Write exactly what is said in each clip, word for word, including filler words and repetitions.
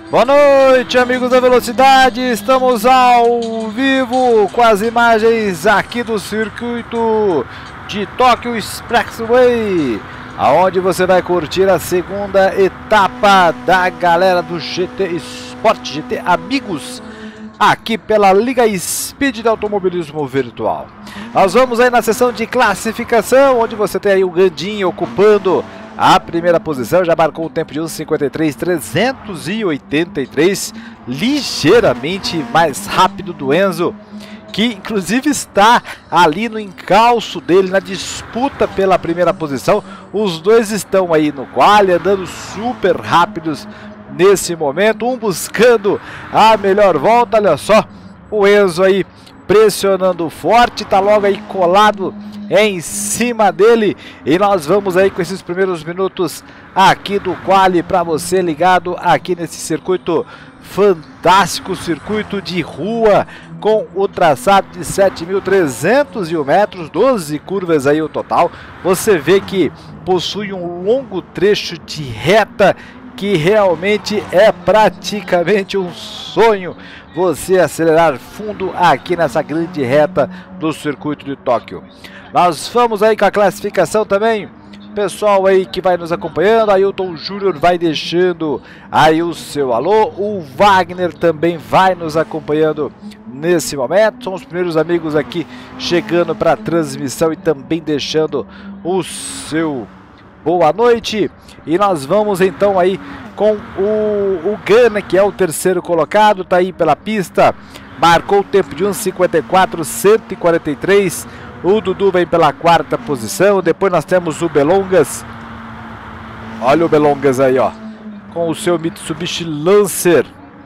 Boa noite, amigos da velocidade, estamos ao vivo com as imagens aqui do circuito de Tóquio Expressway, aonde você vai curtir a segunda etapa da galera do G T Sport, G T Amigos, aqui pela Liga Speed de Automobilismo Virtual. Nós vamos aí na sessão de classificação, onde você tem aí o Gandinho ocupando a primeira posição, já marcou o tempo de um cinquenta e três trezentos e oitenta e três, ligeiramente mais rápido do Enzo, que inclusive está ali no encalço dele, na disputa pela primeira posição. Os dois estão aí no quali, andando super rápidos nesse momento, um buscando a melhor volta. Olha só, o Enzo aí pressionando forte, tá logo aí colado em cima dele, e nós vamos aí com esses primeiros minutos aqui do quali para você ligado aqui nesse circuito fantástico, circuito de rua com o traçado de sete mil trezentos e um metros, doze curvas aí o total. Você vê que possui um longo trecho de reta que realmente é praticamente um sonho você acelerar fundo aqui nessa grande reta do circuito de Tóquio. Nós vamos aí com a classificação também, pessoal aí que vai nos acompanhando. Ailton Júnior vai deixando aí o seu alô, o Wagner também vai nos acompanhando nesse momento. São os primeiros amigos aqui chegando para a transmissão e também deixando o seu boa noite. E nós vamos então aí com o, o Gana, que é o terceiro colocado, tá aí pela pista, marcou o tempo de um cinquenta e quatro cento e quarenta e três. O Dudu vem pela quarta posição. Depois nós temos o Belongas. Olha o Belongas aí, ó, com o seu Mitsubishi Lancer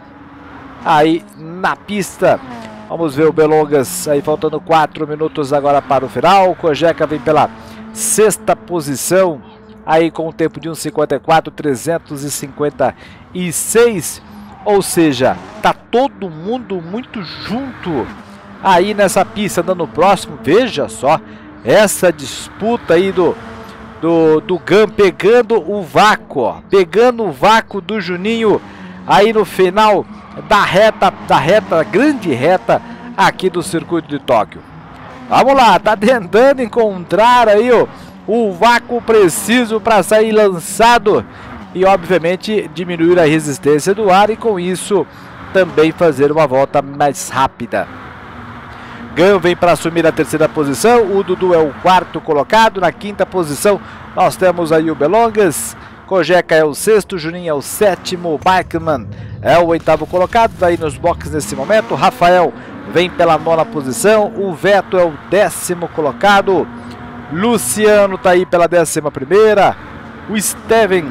aí na pista. Vamos ver o Belongas aí, faltando quatro minutos agora para o final. O Kojeka vem pela sexta posição aí com o tempo de um cinquenta e quatro trezentos e cinquenta e seis. Ou seja, tá todo mundo muito junto aí nessa pista, dando o próximo. Veja só essa disputa aí do do, do Gan pegando o vácuo, ó, pegando o vácuo do Juninho aí no final da reta, da reta, grande reta aqui do circuito de Tóquio. Vamos lá, tá tentando encontrar aí o, o vácuo preciso para sair lançado e obviamente diminuir a resistência do ar e com isso também fazer uma volta mais rápida. Gan vem para assumir a terceira posição, o Dudu é o quarto colocado. Na quinta posição nós temos aí o Belongas, Kojeka é o sexto, Juninho é o sétimo, Bikeman é o oitavo colocado, daí nos boxes nesse momento. Rafael vem pela nona posição, o Veto é o décimo colocado, Luciano tá aí pela décima primeira, o Steven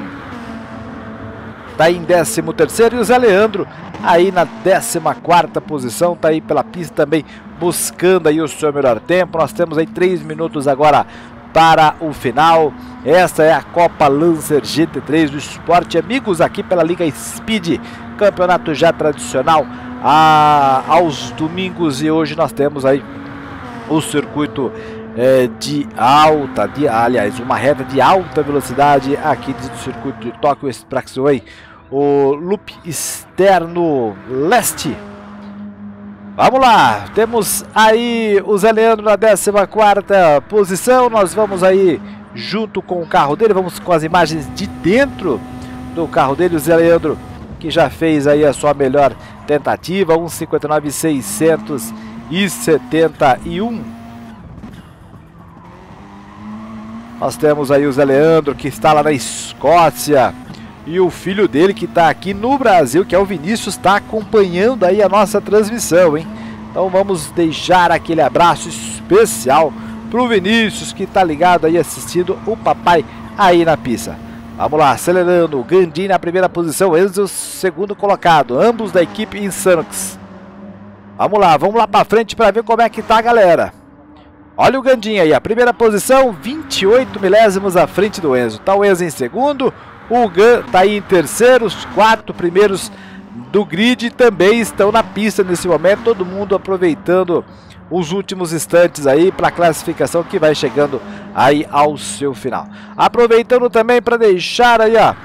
tá aí em décimo terceiro e o Zé Leandro aí na décima quarta posição, tá aí pela pista também buscando aí o seu melhor tempo. Nós temos aí três minutos agora para o final. Esta é a Copa Lancer G T três do Esporte Amigos aqui pela Liga Speed, campeonato já tradicional a, aos domingos, e hoje nós temos aí o circuito é, de alta, de, aliás, uma reta de alta velocidade aqui do circuito de Tóquio Expressway, o loop externo leste. Vamos lá, temos aí o Zé Leandro na décima quarta posição. Nós vamos aí junto com o carro dele, vamos com as imagens de dentro do carro dele. O Zé Leandro que já fez aí a sua melhor tentativa, um cinquenta e nove seiscentos e setenta e um. Nós temos aí o Zé Leandro que está lá na Escócia, e o filho dele que está aqui no Brasil, que é o Vinícius, está acompanhando aí a nossa transmissão, hein? Então vamos deixar aquele abraço especial pro Vinícius, que está ligado aí assistindo o papai aí na pista. Vamos lá, acelerando, Gandhi na primeira posição, Enzo segundo colocado, ambos da equipe Insanux. Vamos lá, vamos lá para frente para ver como é que tá a galera. Olha o Gandinho aí, a primeira posição, vinte e oito milésimos à frente do Enzo. Tá o Enzo em segundo, o Gan tá aí em terceiro, os quatro primeiros do grid também estão na pista nesse momento, todo mundo aproveitando os últimos instantes aí para a classificação que vai chegando aí ao seu final. Aproveitando também para deixar aí, ó,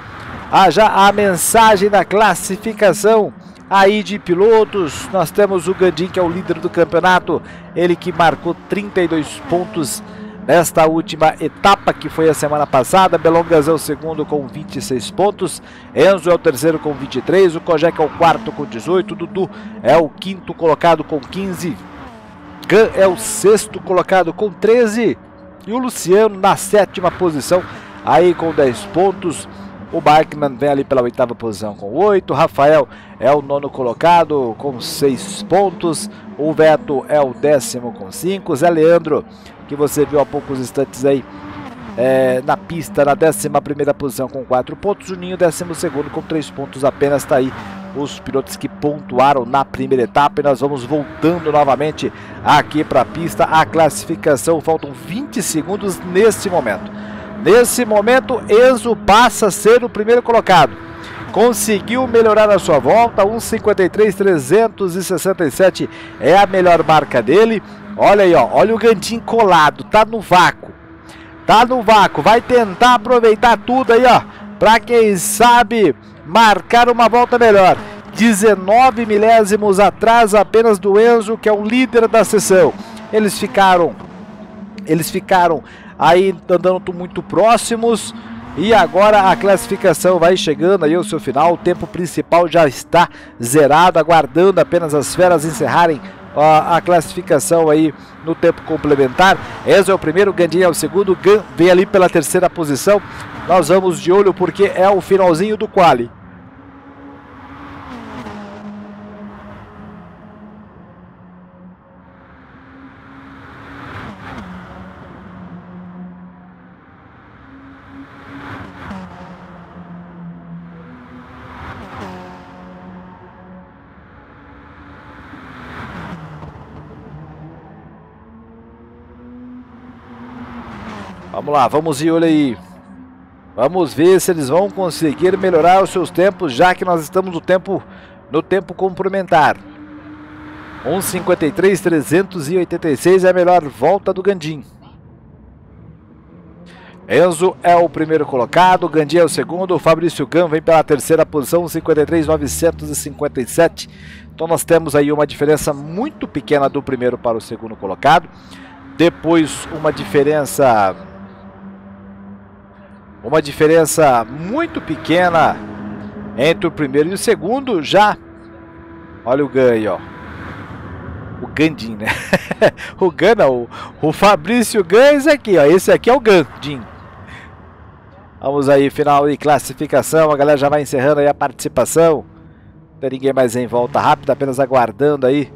a, já a mensagem da classificação aí de pilotos. Nós temos o Gandim, que é o líder do campeonato, ele que marcou trinta e dois pontos nesta última etapa, que foi a semana passada. Belongas é o segundo com vinte e seis pontos, Enzo é o terceiro com vinte e três, o Kojek é o quarto com dezoito, Dudu é o quinto colocado com quinze, Gan é o sexto colocado com treze e o Luciano na sétima posição aí com dez pontos. O Bachmann vem ali pela oitava posição com oito, Rafael é o nono colocado com seis pontos, o Veto é o décimo com cinco, Zé Leandro, que você viu há poucos instantes aí é, na pista, na décima primeira posição com quatro pontos, Juninho décimo segundo com três pontos apenas. Está aí os pilotos que pontuaram na primeira etapa e nós vamos voltando novamente aqui para a pista. A classificação, faltam vinte segundos nesse momento. Nesse momento, Enzo passa a ser o primeiro colocado. Conseguiu melhorar a sua volta, um cinquenta e três trezentos e sessenta e sete é a melhor marca dele. Olha aí, ó, olha o Gandim colado, tá no vácuo. Tá no vácuo, vai tentar aproveitar tudo aí, ó, para quem sabe marcar uma volta melhor. dezenove milésimos atrás apenas do Enzo, que é o líder da sessão. Eles ficaram, eles ficaram aí andando muito próximos. E agora a classificação vai chegando aí ao seu final. O tempo principal já está zerado, aguardando apenas as feras encerrarem a, a classificação aí no tempo complementar. Enzo é o primeiro, Gandim é o segundo, Gan vem ali pela terceira posição. Nós vamos de olho porque é o finalzinho do quali. Vamos lá, vamos de olho aí. Vamos ver se eles vão conseguir melhorar os seus tempos, já que nós estamos no tempo, no tempo complementar. um cinquenta e três trezentos e oitenta e seis é a melhor volta do Gandim. Enzo é o primeiro colocado, Gandim é o segundo, o Fabrício Gan vem pela terceira posição, um cinquenta e três novecentos e cinquenta e sete. Então nós temos aí uma diferença muito pequena do primeiro para o segundo colocado. Depois uma diferença... Uma diferença muito pequena entre o primeiro e o segundo já. Olha o Gan aí, ó. O Gandim, né? O Gan não, o, o Fabrício Gan, esse aqui, ó. Esse aqui é o Gandim. Vamos aí, final e classificação. A galera já vai encerrando aí a participação. Não tem ninguém mais em volta rápida, apenas aguardando aí.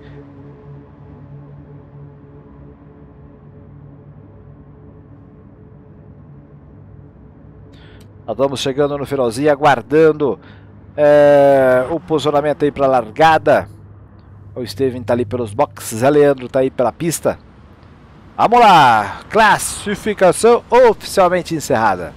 Nós vamos chegando no finalzinho, aguardando é, o posicionamento aí para a largada. O Steven tá ali pelos boxes, Zé Leandro tá aí pela pista. Vamos lá, classificação oficialmente encerrada.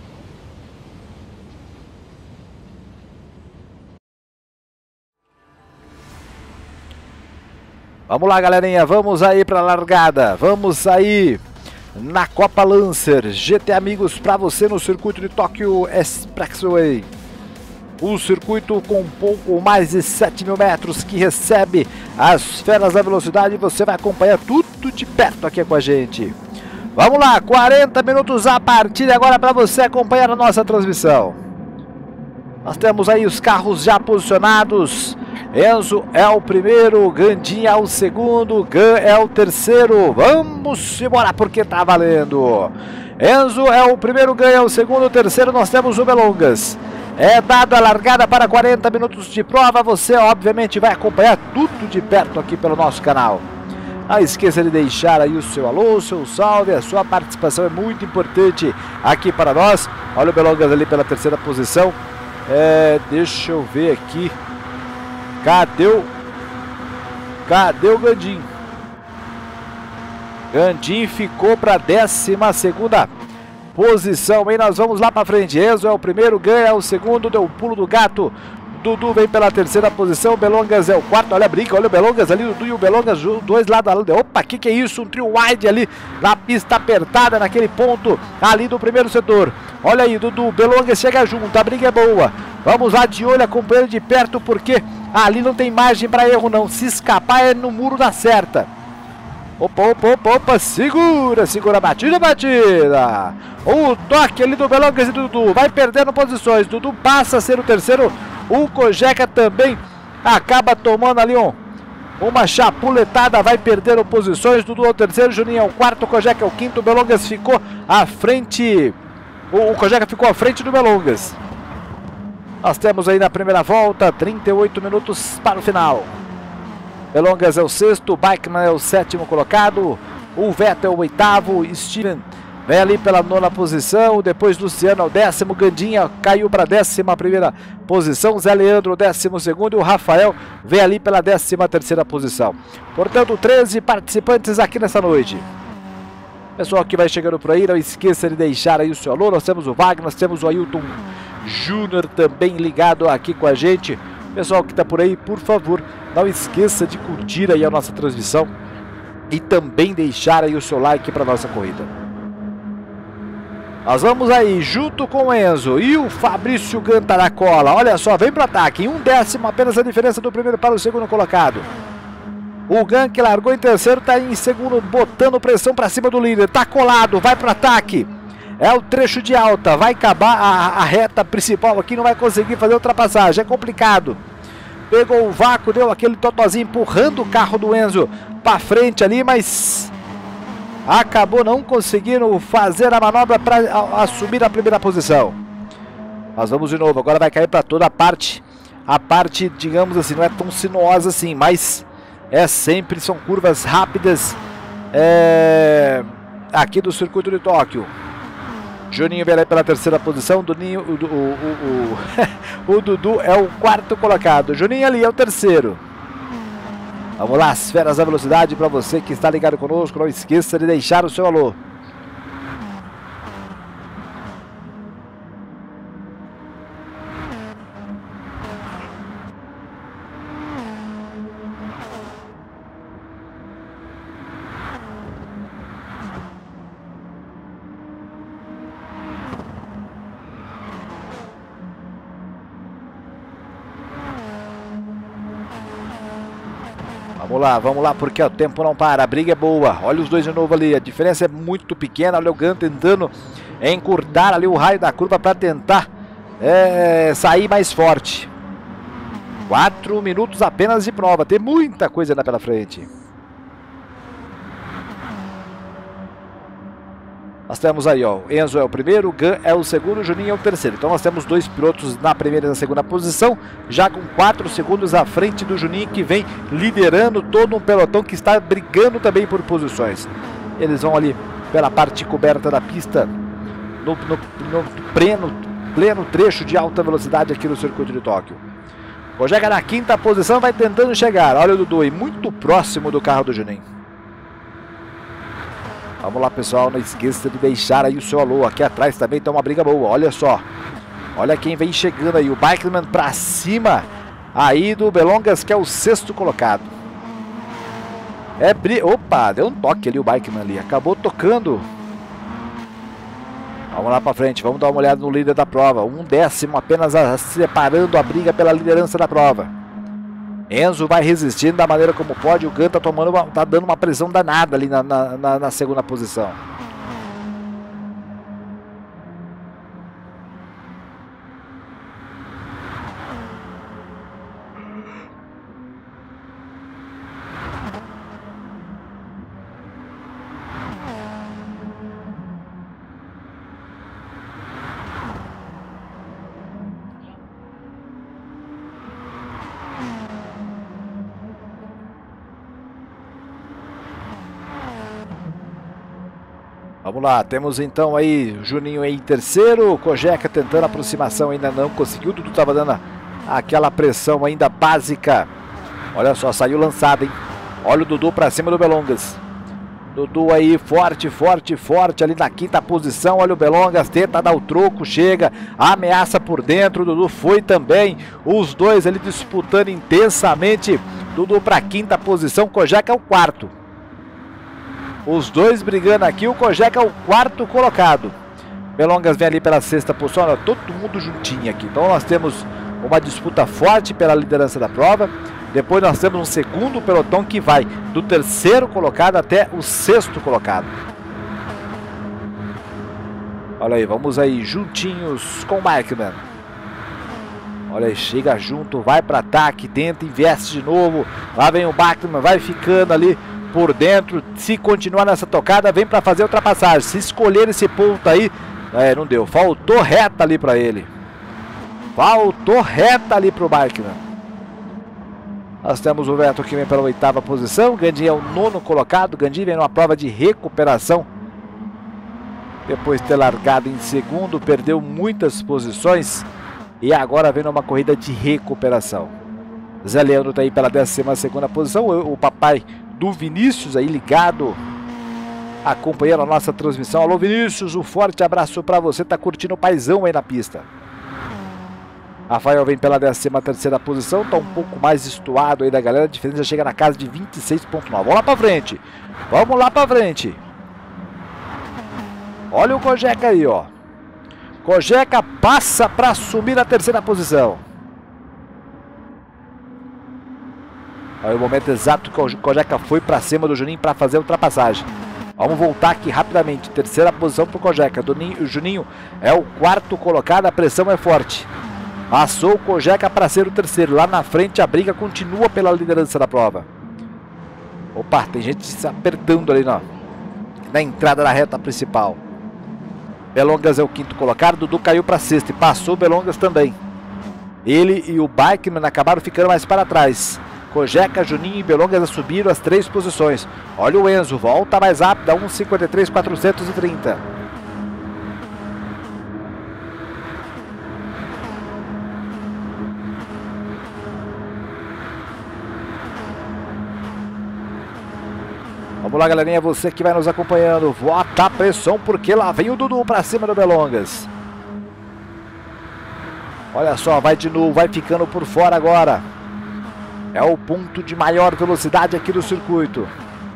Vamos lá, galerinha, vamos aí para a largada, vamos aí na Copa Lancer G T Amigos para você no circuito de Tóquio Expressway. O circuito com um pouco mais de sete mil metros que recebe as feras da velocidade. Você vai acompanhar tudo de perto aqui com a gente. Vamos lá, quarenta minutos a partir de agora para você acompanhar a nossa transmissão. Nós temos aí os carros já posicionados. Enzo é o primeiro, Gandim é o segundo, Gan é o terceiro. Vamos embora porque tá valendo. Enzo é o primeiro, Gan é o segundo, o terceiro nós temos o Belongas. É dada a largada para quarenta minutos de prova. Você obviamente vai acompanhar tudo de perto aqui pelo nosso canal. Não esqueça de deixar aí o seu alô, o seu salve, a sua participação é muito importante aqui para nós. Olha o Belongas ali pela terceira posição. É, deixa eu ver aqui. Cadê o... Cadê o Gandim? Gandim ficou para a décima segunda posição. E nós vamos lá para frente. Enzo é o primeiro, Gan é o segundo. Deu o pulo do gato Dudu vem pela terceira posição, o Belongas é o quarto, olha a briga, olha o Belongas ali, o Dudu e o Belongas, dois lado a lado. Opa, que que é isso? Um trio wide ali na pista apertada, naquele ponto ali do primeiro setor. Olha aí, Dudu, Belongas chega junto, a briga é boa. Vamos lá de olho, acompanhando de perto, porque ali não tem margem para erro não. Se escapar é no muro da certa. Opa, opa, opa, opa, segura, segura a batida, batida. O toque ali do Belongas e do Dudu, vai perdendo posições. Dudu passa a ser o terceiro. O Kojeka também acaba tomando ali um, uma chapuletada, vai perdendo posições. Dudu é o terceiro, Juninho é o quarto, Kojeka é o quinto. O Belongas ficou à frente. O, o Kojeka ficou à frente do Belongas. Nós temos aí na primeira volta trinta e oito minutos para o final. Belongas é o sexto, o Bikeman é o sétimo colocado, o Vettel é o oitavo, Steven vem ali pela nona posição, depois Luciano é o décimo, Gandinha caiu para a décima primeira posição, Zé Leandro o décimo segundo e o Rafael vem ali pela décima terceira posição. Portanto, treze participantes aqui nessa noite. Pessoal que vai chegando por aí, não esqueça de deixar aí o seu alô. Nós temos o Wagner, nós temos o Ailton Júnior também ligado aqui com a gente. Pessoal que está por aí, por favor, não esqueça de curtir aí a nossa transmissão e também deixar aí o seu like para a nossa corrida. Nós vamos aí junto com o Enzo e o Fabrício Gantaracola. Olha só, vem para o ataque, em um décimo apenas a diferença do primeiro para o segundo colocado. O Gan, que largou em terceiro, está em segundo, botando pressão para cima do líder. Está colado, vai para o ataque. É o trecho de alta, vai acabar a, a reta principal aqui, não vai conseguir fazer ultrapassagem, é complicado. Pegou o vácuo, deu aquele totozinho empurrando o carro do Enzo para frente ali, mas acabou não conseguindo fazer a manobra para assumir a primeira posição. Nós vamos de novo, agora vai cair para toda a parte, a parte, digamos assim, não é tão sinuosa assim, mas é sempre, são curvas rápidas é, aqui do circuito de Tóquio. Juninho vem aí pela terceira posição, Duninho, o, o, o, o Dudu é o quarto colocado, Juninho ali é o terceiro. Vamos lá, as feras da velocidade para você que está ligado conosco, não esqueça de deixar o seu alô. Vamos lá, vamos lá, porque o tempo não para, a briga é boa. Olha os dois de novo ali, a diferença é muito pequena. Olha o Gan tentando encurtar ali o raio da curva para tentar é, sair mais forte. Quatro minutos apenas de prova, tem muita coisa ainda pela frente. Nós temos aí, ó, Enzo é o primeiro, Gan é o segundo, Juninho é o terceiro. Então nós temos dois pilotos na primeira e na segunda posição, já com quatro segundos à frente do Juninho, que vem liderando todo um pelotão que está brigando também por posições. Eles vão ali pela parte coberta da pista, no, no, no pleno, pleno trecho de alta velocidade aqui no circuito de Tóquio. Kojeka na quinta posição, vai tentando chegar. Olha o Dudu aí, muito próximo do carro do Juninho. Vamos lá, pessoal, não esqueça de deixar aí o seu alô. Aqui atrás também tem uma briga boa, olha só. Olha quem vem chegando aí, o Bikeman pra cima aí do Belongas, que é o sexto colocado. É bri... Opa, deu um toque ali o Bikeman ali, acabou tocando. Vamos lá pra frente, vamos dar uma olhada no líder da prova. Um décimo apenas a... separando a briga pela liderança da prova. Enzo vai resistindo da maneira como pode. O Gan tá, tomando uma, tá dando uma pressão danada ali na, na, na, na segunda posição. Vamos lá, temos então aí Juninho em terceiro, Kojeka tentando aproximação, ainda não conseguiu, o Dudu estava dando aquela pressão ainda básica. Olha só, saiu lançado, hein? Olha o Dudu para cima do Belongas. Dudu aí, forte, forte, forte, ali na quinta posição. Olha o Belongas, tenta dar o troco, chega, ameaça por dentro. O Dudu foi também. Os dois ali disputando intensamente. Dudu para quinta posição, Kojek é o quarto. Os dois brigando aqui, o Kojek é o quarto colocado. Belongas vem ali pela sexta posição, olha, todo mundo juntinho aqui. Então nós temos uma disputa forte pela liderança da prova. Depois nós temos um segundo pelotão que vai do terceiro colocado até o sexto colocado. Olha aí, vamos aí juntinhos com o Bikeman. Olha aí, chega junto, vai para ataque, tenta, investe de novo. Lá vem o Bikeman, vai ficando ali por dentro. Se continuar nessa tocada, vem para fazer a ultrapassagem. Se escolher esse ponto aí, é, não deu. Faltou reta ali para ele. Faltou reta ali para o Bikeman. Nós temos o Veto que vem pela oitava posição. Gandhi é o nono colocado. Gandhi vem numa prova de recuperação. Depois de ter largado em segundo, perdeu muitas posições. E agora vem numa corrida de recuperação. Zé Leandro está aí pela décima segunda posição. O, o papai do Vinícius aí ligado, acompanhando a nossa transmissão. Alô Vinícius, um forte abraço para você. Tá curtindo o paizão aí na pista. Rafael vem pela décima terceira posição, tá um pouco mais estuado aí da galera, a diferença chega na casa de vinte e seis ponto nove. Vamos lá pra frente, vamos lá pra frente. Olha o Kojek aí, ó. Kojek passa para assumir a terceira posição. Olha o momento exato que o Kojek foi para cima do Juninho para fazer a ultrapassagem. Vamos voltar aqui rapidamente, terceira posição pro Kojek. O Juninho é o quarto colocado, a pressão é forte. Passou o Kojek para ser o terceiro. Lá na frente a briga continua pela liderança da prova. Opa, tem gente se apertando ali na, na entrada da reta principal. Belongas é o quinto colocado. Dudu caiu para sexto e passou o Belongas também. Ele e o Bikeman acabaram ficando mais para trás. Kojek, Juninho e Belongas subiram as três posições. Olha o Enzo, volta mais rápido, a um cinquenta e três quatrocentos e trinta. Vamos lá, galerinha, você que vai nos acompanhando, bota a pressão porque lá vem o Dudu pra cima do Belongas. Olha só, vai de novo, vai ficando por fora agora. É o ponto de maior velocidade aqui do circuito.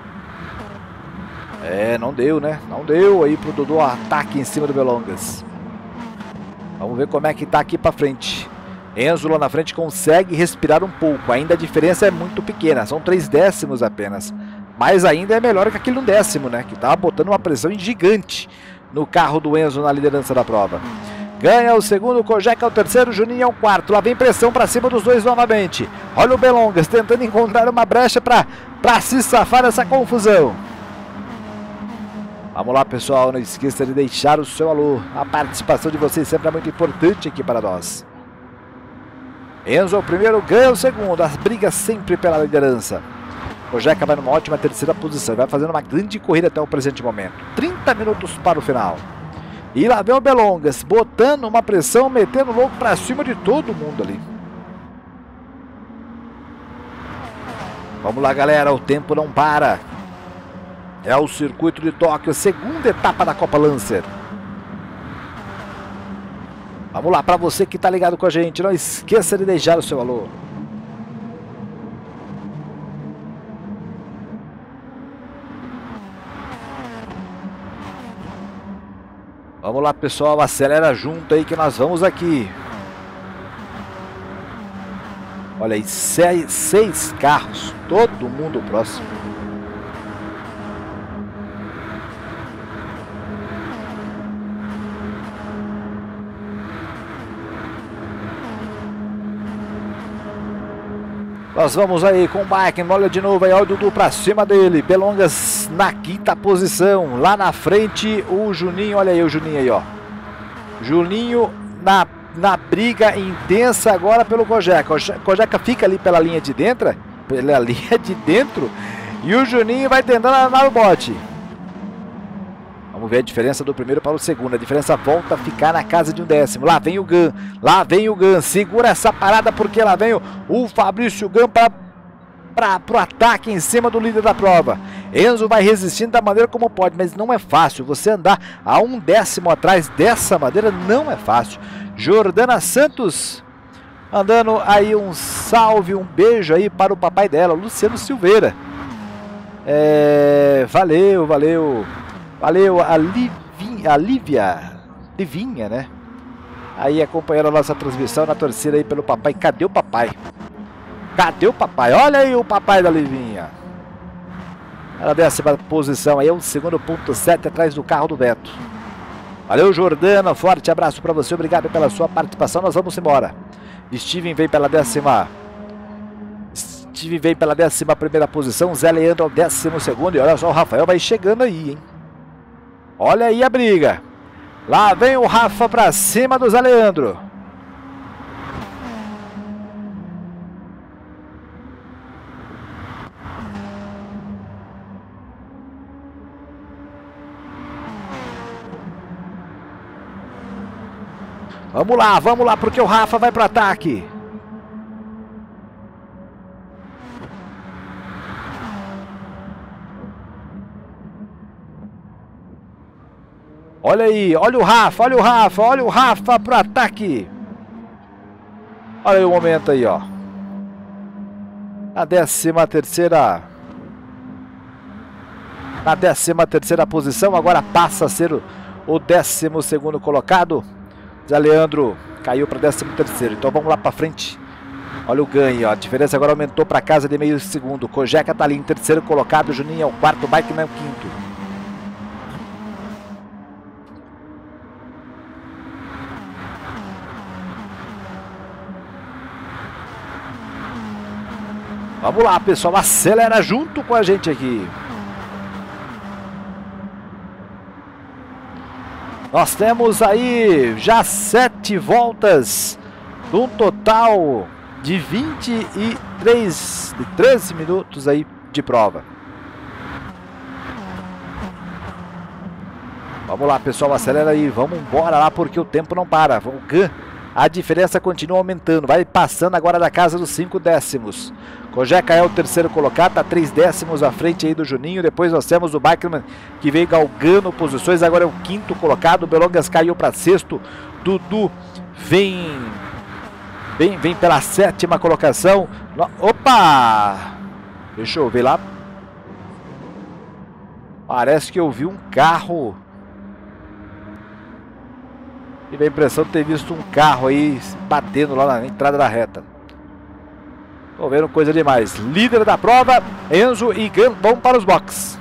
É, não deu, né? Não deu aí pro Dudu ataque em cima do Belongas. Vamos ver como é que tá aqui pra frente. Enzo lá na frente consegue respirar um pouco, ainda a diferença é muito pequena, são três décimos apenas. Mas ainda é melhor que aquele um décimo, né? Que tava botando uma pressão gigante no carro do Enzo na liderança da prova. Ganha o segundo, Kojek é o terceiro, Juninho é o quarto. Lá vem pressão para cima dos dois novamente. Olha o Belongas tentando encontrar uma brecha para para se safar dessa confusão. Vamos lá, pessoal, não esqueça de deixar o seu alô. A participação de vocês sempre é muito importante aqui para nós. Enzo é o primeiro, ganha o segundo. As brigas sempre pela liderança. Kojek vai numa ótima terceira posição, vai fazendo uma grande corrida até o presente momento. trinta minutos para o final. E lá vem o Belongas, botando uma pressão, metendo louco para cima de todo mundo ali. Vamos lá, galera, o tempo não para. É o circuito de Tóquio, segunda etapa da Copa Lancer. Vamos lá, para você que está ligado com a gente, não esqueça de deixar o seu alô. Vamos lá, pessoal, acelera junto aí que nós vamos aqui. Olha aí, seis, seis carros, todo mundo próximo. Nós vamos aí com o Bike, olha de novo aí, olha o Dudu pra cima dele, Belongas na quinta posição, lá na frente o Juninho, olha aí o Juninho aí, ó. Juninho na, na briga intensa agora pelo Kojek, Kojek fica ali pela linha de dentro, pela linha de dentro, e o Juninho vai tentando andar o bote. Vamos ver a diferença do primeiro para o segundo. A diferença volta a ficar na casa de um décimo. Lá vem o Gan. Lá vem o Gan. Segura essa parada porque lá vem o, o Fabrício Gan para para o ataque em cima do líder da prova. Enzo vai resistindo da maneira como pode, mas não é fácil. Você andar a um décimo atrás dessa maneira não é fácil. Jordana Santos mandando aí um salve, um beijo aí para o papai dela, Luciano Silveira. É, valeu, valeu, valeu a, Livinha, a Lívia, Livinha, né? Aí acompanhando a nossa transmissão na torcida aí pelo papai. Cadê o papai? Cadê o papai? Olha aí o papai da Livinha. Na décima posição aí, é um segundo ponto sete atrás do carro do Beto. Valeu, Jordana, forte abraço para você, obrigado pela sua participação, nós vamos embora. Steven vem pela décima. Steven vem pela décima primeira posição, Zé Leandro ao décimo segundo, e olha só, o Rafael vai chegando aí, hein? Olha aí a briga. Lá vem o Rafa para cima do Zé Leandro. Vamos lá, vamos lá, porque o Rafa vai para o ataque. Olha aí, olha o Rafa, olha o Rafa, olha o Rafa para o ataque. Olha aí o momento aí, ó. Na décima terceira. Na décima terceira posição, agora passa a ser o, o décimo segundo colocado. Zé Leandro caiu para décimo terceiro, então vamos lá para frente. Olha o ganho, ó. A diferença agora aumentou para casa de meio segundo. Cojeca tá ali em terceiro colocado, Juninho é o quarto, Bikeman é o quinto. Vamos lá, pessoal, acelera junto com a gente aqui. Nós temos aí já sete voltas, num total de vinte e três, de treze minutos aí de prova. Vamos lá, pessoal, acelera aí, vamos embora lá porque o tempo não para. O Gan, a diferença continua aumentando, vai passando agora da casa dos cinco décimos. Cojeca é o terceiro colocado, está três décimos à frente aí do Juninho. Depois nós temos o Bikeman que veio galgando posições, agora é o quinto colocado. O Belongas caiu para sexto. Dudu vem, vem, vem pela sétima colocação. Opa! Deixa eu ver lá. Parece que eu vi um carro. Tive a impressão de ter visto um carro aí batendo lá na entrada da reta. Tô vendo coisa demais. Líder da prova, Enzo e Gan vão para os boxes.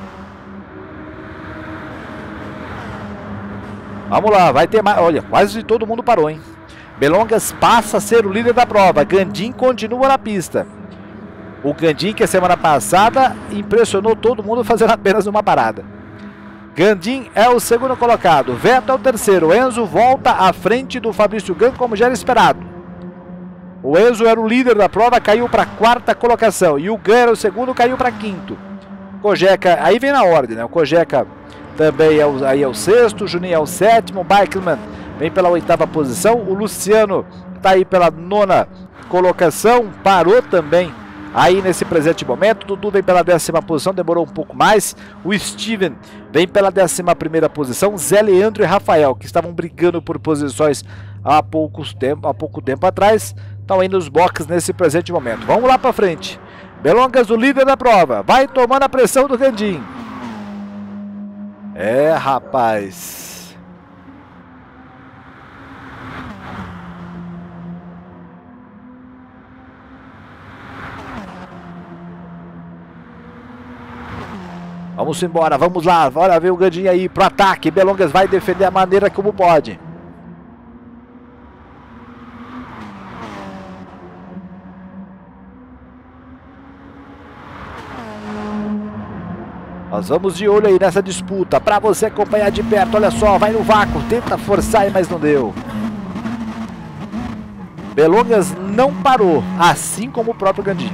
Vamos lá, vai ter mais. Olha, quase todo mundo parou, hein? Belongas passa a ser o líder da prova. Gandim continua na pista. O Gandim, que a semana passada impressionou todo mundo fazendo apenas uma parada. Gandim é o segundo colocado. Veto é o terceiro. Enzo volta à frente do Fabrício Gan, como já era esperado. O Enzo era o líder da prova, caiu para a quarta colocação. E o Gan era o segundo, caiu para quinto. Cojeca, aí vem na ordem, né? O Cojeca também é o, aí é o sexto, o Juninho é o sétimo, o Bikeman vem pela oitava posição. O Luciano está aí pela nona colocação, parou também aí nesse presente momento. O Dudu vem pela décima posição, demorou um pouco mais. O Steven vem pela décima primeira posição. Zé Leandro e Rafael, que estavam brigando por posições há, poucos tempo, há pouco tempo atrás, estão aí nos boxes nesse presente momento. Vamos lá para frente. Belongas, o líder da prova, vai tomando a pressão do Gandim. É, rapaz. Vamos embora, vamos lá. Bora ver o Gandim aí pro ataque. Belongas vai defender a maneira como pode. Nós vamos de olho aí nessa disputa, para você acompanhar de perto. Olha só, vai no vácuo, tenta forçar aí, mas não deu. Belongas não parou, assim como o próprio Gandim.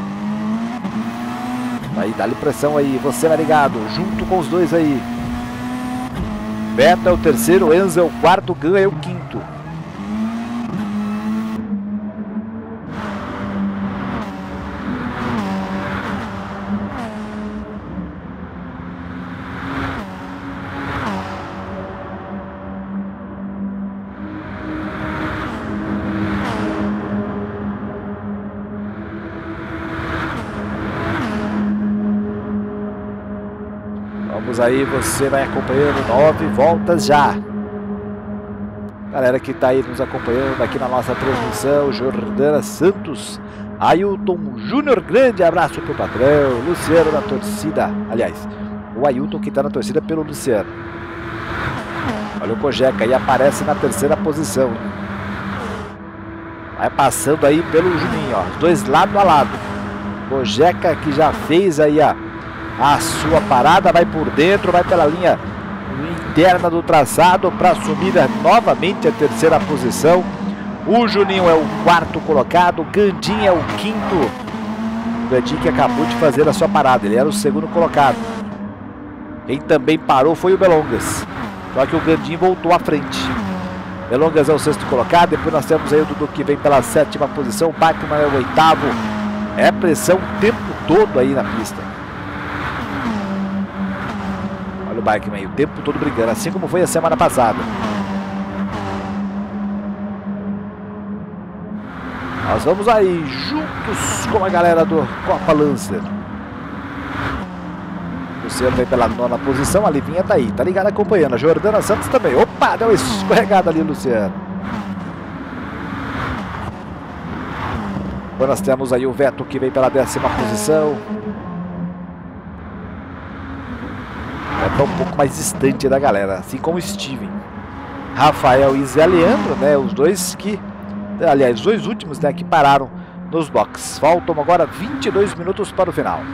Aí, dá-lhe pressão aí, você vai ligado, junto com os dois aí. Beto é o terceiro, Enzo é o quarto, Gan é o quinto. Vamos aí, você vai acompanhando nove voltas já. Galera que tá aí nos acompanhando aqui na nossa transmissão, Jordana Santos, Ailton Júnior, grande abraço pro patrão, Luciano da torcida, aliás, o Ailton que tá na torcida pelo Luciano. Olha o Kojeka aí, aparece na terceira posição. Vai passando aí pelo Juninho, ó, os dois lado a lado. Kojeka que já fez aí a, a sua parada, vai por dentro, vai pela linha interna do traçado para assumir novamente a terceira posição. O Juninho é o quarto colocado, o Gandim é o quinto. O Gandim que acabou de fazer a sua parada, ele era o segundo colocado. Quem também parou foi o Belongas, só que o Gandim voltou à frente. Belongas é o sexto colocado, depois nós temos aí o Dudu que vem pela sétima posição, o Bachmann é o oitavo. É pressão o tempo todo aí na pista. Olha o Bachmann aí, o tempo todo brigando, assim como foi a semana passada. Nós vamos aí juntos com a galera do Copa Lancer. O Luciano vem pela nona posição, a Livinha tá aí, tá ligado acompanhando. A Jordana Santos também. Opa, deu uma escorregada ali, Luciano. Nós temos aí o Veto que vem pela décima posição. É um pouco mais distante da galera, assim como o Steven. Rafael e Zé Leandro, né? Os dois que, aliás, os dois últimos, né, que pararam nos boxes. Faltam agora vinte e dois minutos para o final.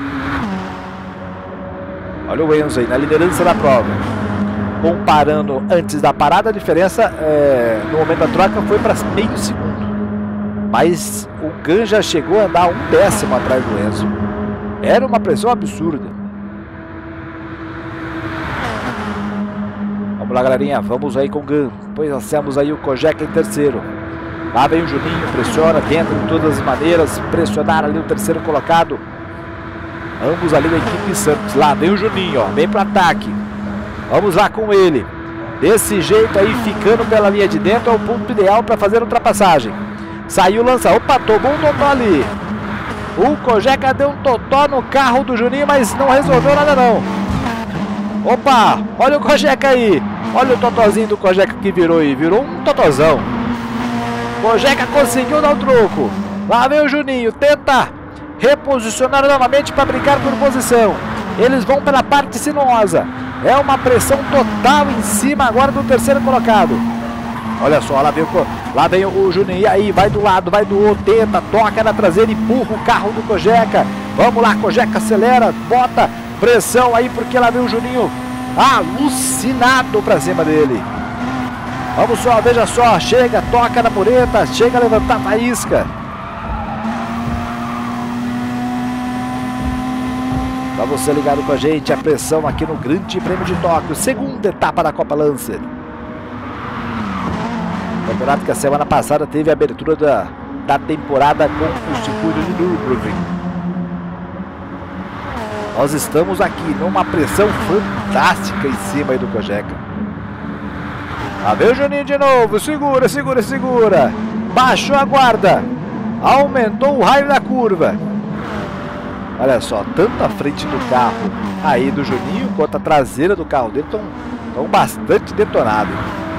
Olha o Enzo aí na liderança da prova. Comparando antes da parada, a diferença é, no momento da troca foi para meio segundo. Mas o Gan já chegou a andar um décimo atrás do Enzo. Era uma pressão absurda. Vamos lá, galerinha, vamos aí com o Gan. Depois nós temos aí o Kojeka em terceiro. Lá vem o Juninho, pressiona, tenta de todas as maneiras pressionar ali o terceiro colocado. Ambos ali da equipe Santos. Lá vem o Juninho, ó, vem pro ataque. Vamos lá com ele. Desse jeito aí, ficando pela linha de dentro, é o ponto ideal para fazer a ultrapassagem. Saiu, lança, opa, tomou um totó ali. O Kojeka deu um totó no carro do Juninho, mas não resolveu nada não. Opa, olha o Kojeka aí. Olha o totozinho do Kojeka que virou aí, virou um totozão. Kojeka conseguiu dar o troco. Lá vem o Juninho, tenta reposicionar novamente para brincar por posição. Eles vão pela parte sinuosa. É uma pressão total em cima agora do terceiro colocado. Olha só, lá vem, o, lá vem o Juninho, e aí, vai do lado, vai do outro, tenta, toca na traseira, empurra o carro do Kojeka. Vamos lá, Kojeka acelera, bota pressão aí, porque lá vem o Juninho alucinado pra cima dele. Vamos só, veja só, chega, toca na mureta, chega a levantar a faísca. Pra você ligado com a gente, a pressão aqui no Grande Prêmio de Tóquio, segunda etapa da Copa Lancer. Campeonato que a semana passada teve a abertura da, da temporada com o circuito de Nürburgring. Nós estamos aqui numa pressão fantástica em cima aí do Kojeka. Lá vem o Juninho de novo, segura, segura, segura. Baixou a guarda, aumentou o raio da curva. Olha só, tanto a frente do carro aí do Juninho quanto a traseira do carro dele estão, estão bastante detonados.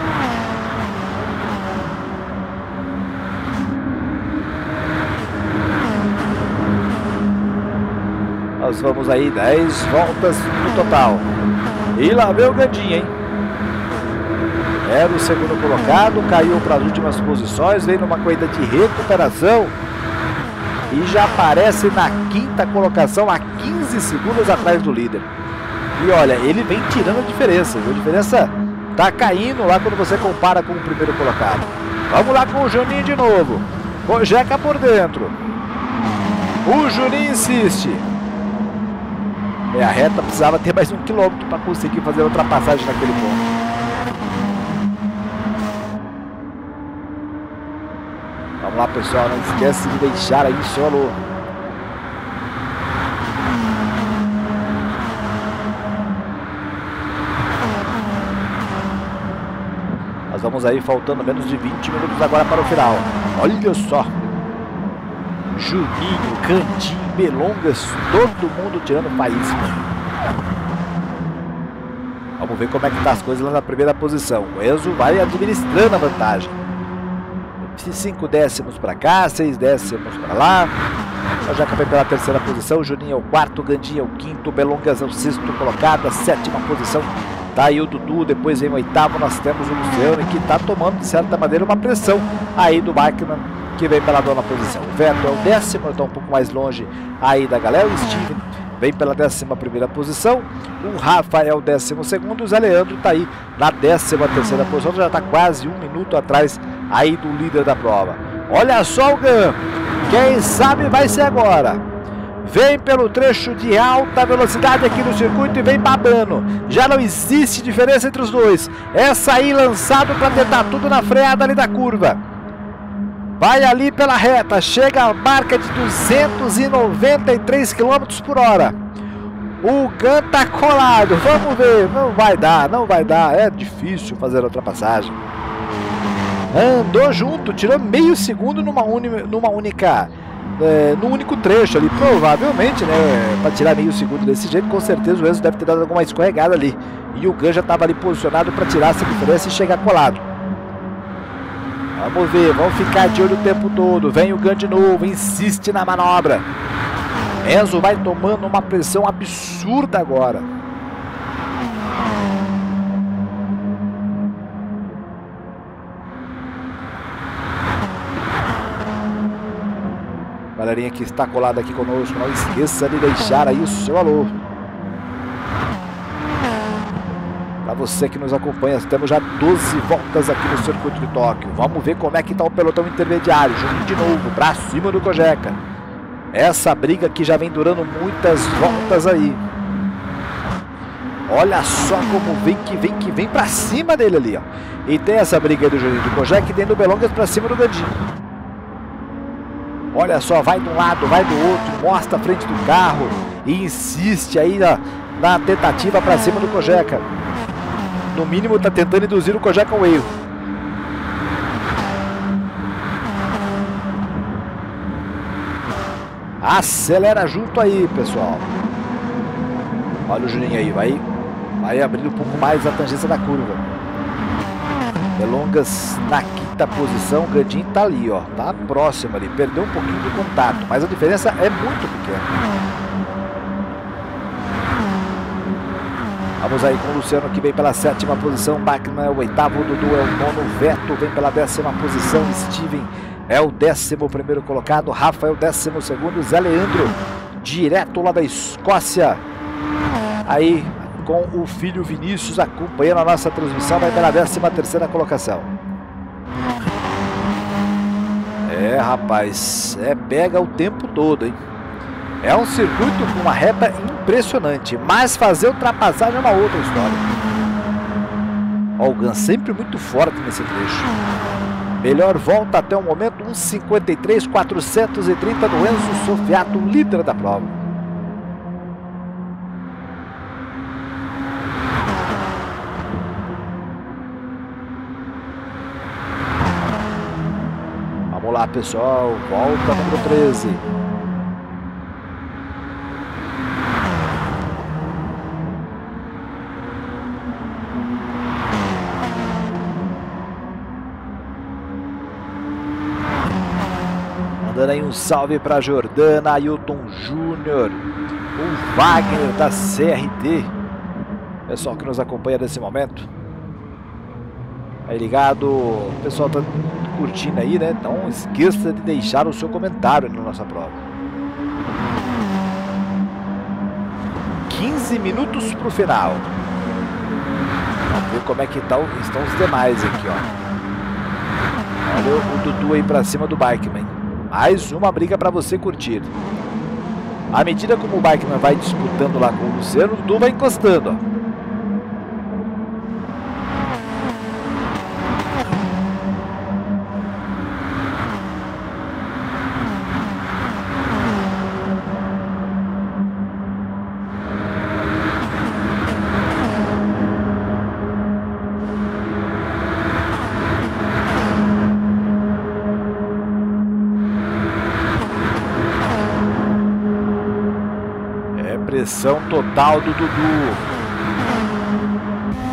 Nós vamos aí dez voltas no total. E lá vem o Gandim, hein? Era o segundo colocado, caiu para as últimas posições, veio numa corrida de recuperação e já aparece na quinta colocação, a quinze segundos atrás do líder. E olha, ele vem tirando a diferença, viu? A diferença tá caindo lá quando você compara com o primeiro colocado. Vamos lá com o Juninho de novo. Kojeka por dentro. O Juninho insiste. É, a reta precisava ter mais um quilômetro para conseguir fazer a ultrapassagem naquele ponto. Vamos lá, pessoal, não esquece de deixar aí seu alô. Nós vamos aí faltando menos de vinte minutos agora para o final. Olha só. Juninho, Gandim, Belongas, todo mundo tirando faísca. Vamos ver como é que tá as coisas lá na primeira posição. O Enzo vai administrando a vantagem. cinco décimos para cá, seis décimos para lá. O Jojeca vem pela terceira posição, o Juninho é o quarto, o Gandinho é o quinto, o Belongas é o sexto colocado, a sétima posição. Tá aí o Dudu, depois vem o oitavo, nós temos o Luciano, que tá tomando de certa maneira uma pressão aí do Bachmann, que vem pela nona posição. O Veto é o décimo, está um pouco mais longe aí da galera. O Steven vem pela décima primeira posição, o Rafa é o décimo segundo, o Zé Leandro tá aí na décima terceira posição, já tá quase um minuto atrás aí do líder da prova. Olha só o Gan, quem sabe vai ser agora. Vem pelo trecho de alta velocidade aqui no circuito e vem babando. Já não existe diferença entre os dois. É sair lançado para tentar tudo na freada ali da curva. Vai ali pela reta, chega a marca de duzentos e noventa e três quilômetros por hora. O Gan tá colado, vamos ver, não vai dar, não vai dar, é difícil fazer a ultrapassagem. Andou junto, tirou meio segundo numa, uni, numa única, é, num único trecho ali, provavelmente, né, para tirar meio segundo desse jeito, com certeza o Enzo deve ter dado alguma escorregada ali. E o Gan já estava ali posicionado para tirar essa diferença e chegar colado. Vamos ver, vamos ficar de olho o tempo todo. Vem o Gan de novo, insiste na manobra. Enzo vai tomando uma pressão absurda agora. Galerinha que está colada aqui conosco, não esqueça de deixar aí o seu alô. Para você que nos acompanha, temos já doze voltas aqui no circuito de Tóquio. Vamos ver como é que está o pelotão intermediário. Juninho de novo, para cima do Jojeca. Essa briga aqui já vem durando muitas voltas aí. Olha só como vem que vem que vem para cima dele ali, ó. E tem essa briga aí do Juninho do Jojeca e tem do Belongas para cima do Gandinho. Olha só, vai de um lado, vai do outro, mostra a frente do carro e insiste aí na, na tentativa para cima do Jojeca. No mínimo está tentando induzir o Jojeca ao erro. Acelera junto aí, pessoal. Olha o Juninho aí, vai, vai abrir um pouco mais a tangência da curva. Belongas na quinta posição, o Gandinho tá ali, ó, tá próximo ali, perdeu um pouquinho do contato, mas a diferença é muito pequena. Vamos aí com o Luciano que vem pela sétima posição, Bachmann é o oitavo, Dudu é o nono, Veto vem pela décima posição, Steven é o décimo primeiro colocado, Rafa é o décimo segundo, Zé Leandro, direto lá da Escócia, aí com o filho Vinícius acompanhando a nossa transmissão, vai pela décima terceira colocação. É, rapaz, é pega o tempo todo, hein? É um circuito com uma reta impressionante, mas fazer ultrapassagem é uma outra história. Ó, o Gan sempre muito forte nesse trecho. Melhor volta até o momento, um cinquenta e três quatrocentos e trinta do Enzo Sofiato, líder da prova. Vamos lá, pessoal, volta número treze. Mandando aí um salve para Jordana, Ailton Júnior, o Wagner da C R T, pessoal que nos acompanha nesse momento. Aí ligado, o pessoal tá curtindo aí, né? Não esqueça de deixar o seu comentário na nossa prova. quinze minutos para o final. Vamos ver como é que tá, estão os demais aqui, ó. Olha o Dudu aí para cima do Bachmann. Mais uma briga para você curtir. À medida como o Bachmann vai disputando lá com o Luciano, o Dudu vai encostando, ó. Pressão total do Dudu.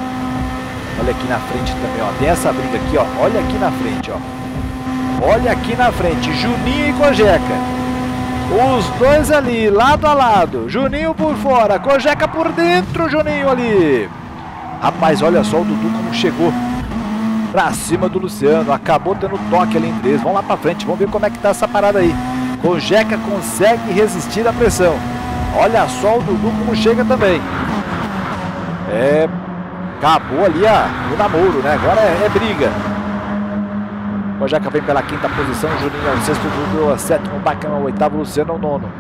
Olha aqui na frente também, ó. Tem essa briga aqui, ó. Olha aqui na frente, ó. Olha aqui na frente, Juninho e Cojeca. Os dois ali, lado a lado. Juninho por fora, Cojeca por dentro, Juninho ali. Rapaz, olha só o Dudu como chegou pra cima do Luciano. Acabou tendo toque ali entre eles. Vamos lá pra frente, vamos ver como é que tá essa parada aí. Cojeca consegue resistir à pressão. Olha só o Dudu como chega também. É... Acabou ali a, o namoro, né? Agora é, é briga. Cojeca vem pela quinta posição, Juninho é o sexto, Dudu é o sétimo, Bacana é o oitavo, Luciano é o nono.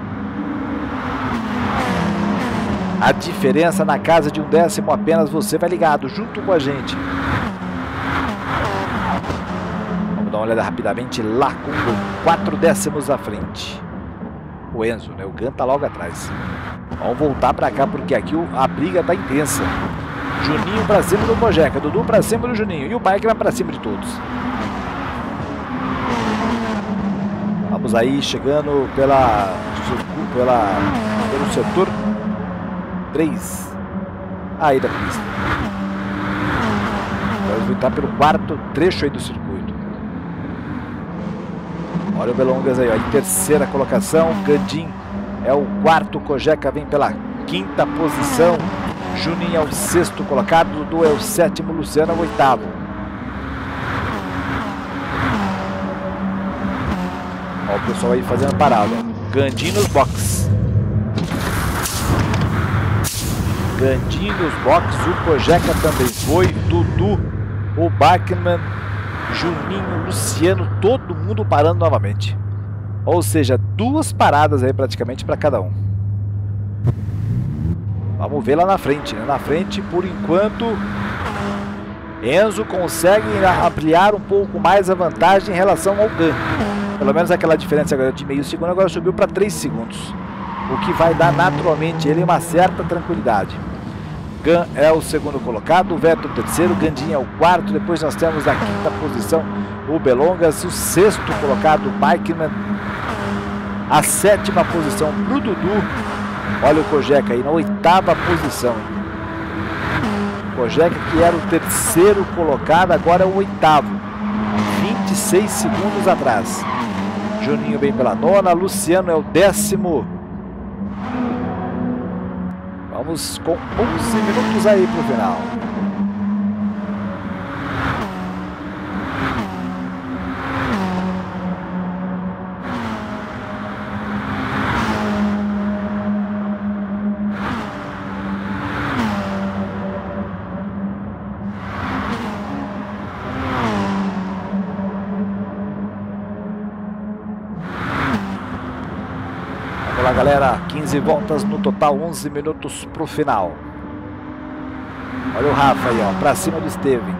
A diferença na casa de um décimo apenas, você vai ligado junto com a gente. Vamos dar uma olhada rapidamente lá com quatro décimos à frente. O Enzo, né? O Gan tá logo atrás. Vamos voltar pra cá porque aqui a briga tá intensa. Juninho pra cima do Cojeca, Dudu pra cima do Juninho e o Bike vai pra cima de todos. Vamos aí chegando pela, pela, pelo setor três aí da pista. Vamos entrar pelo quarto trecho aí do circuito. Olha o Belongas aí, ó, em terceira colocação. Gandim é o quarto, Cojeca vem pela quinta posição. Juninho é o sexto colocado, Dudu é o sétimo, Luciano é o oitavo. Olha o pessoal aí fazendo parada. Gandim nos box. Gandim nos box, o Cojeca também foi, Dudu, o Bachmann, Juninho, Luciano, todo mundo parando novamente. Ou seja, duas paradas aí praticamente para cada um. Vamos ver lá na frente, né? Na frente, por enquanto, Enzo consegue ampliar um pouco mais a vantagem em relação ao Gan. Pelo menos aquela diferença agora de meio segundo agora subiu para três segundos. O que vai dar naturalmente ele uma certa tranquilidade. Gan é o segundo colocado, o Veto o terceiro, Gandim é o quarto. Depois nós temos na quinta posição o Belongas, o sexto colocado, o Bikeman. A sétima posição para o Dudu. Olha o Cojeca aí na oitava posição. Cojeca que era o terceiro colocado, agora é o oitavo. vinte e seis segundos atrás. Juninho vem pela nona, Luciano é o décimo. Vamos com onze minutos aí para o final. Vamos lá, galera, quinze voltas no total, onze minutos pro final. Olha o Rafa aí, ó, pra cima do Steven.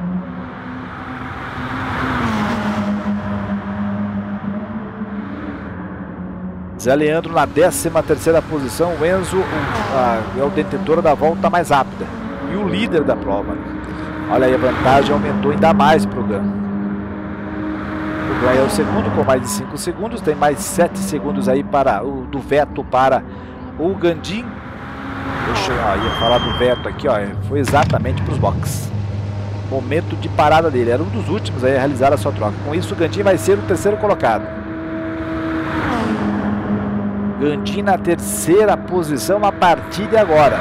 Zé Leandro na décima terceira posição, o Enzo a, é o detentor da volta mais rápida e o líder da prova. Olha aí, a vantagem aumentou ainda mais pro Gan. O Gan é o segundo com mais de cinco segundos, tem mais sete segundos aí para o do Veto para o Gandim. Deixa eu ó, ia falar do Veto aqui, ó, foi exatamente para os boxes. Momento de parada dele, era um dos últimos aí a realizar a sua troca. Com isso o Gandim vai ser o terceiro colocado. Gandim na terceira posição a partir de agora.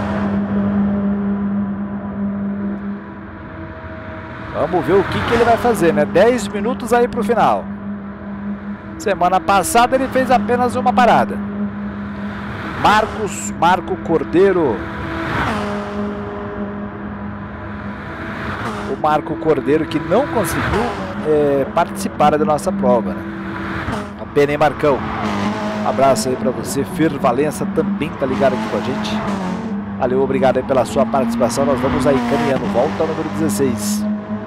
Vamos ver o que, que ele vai fazer, né? dez minutos aí para o final. Semana passada ele fez apenas uma parada. Marcos, Marco Cordeiro. O Marco Cordeiro que não conseguiu é, participar da nossa prova, né? A pena, hein, Marcão? Um abraço aí para você. Fer Valença também tá ligado aqui com a gente. Valeu, obrigado aí pela sua participação. Nós vamos aí caminhando. Volta ao número dezesseis.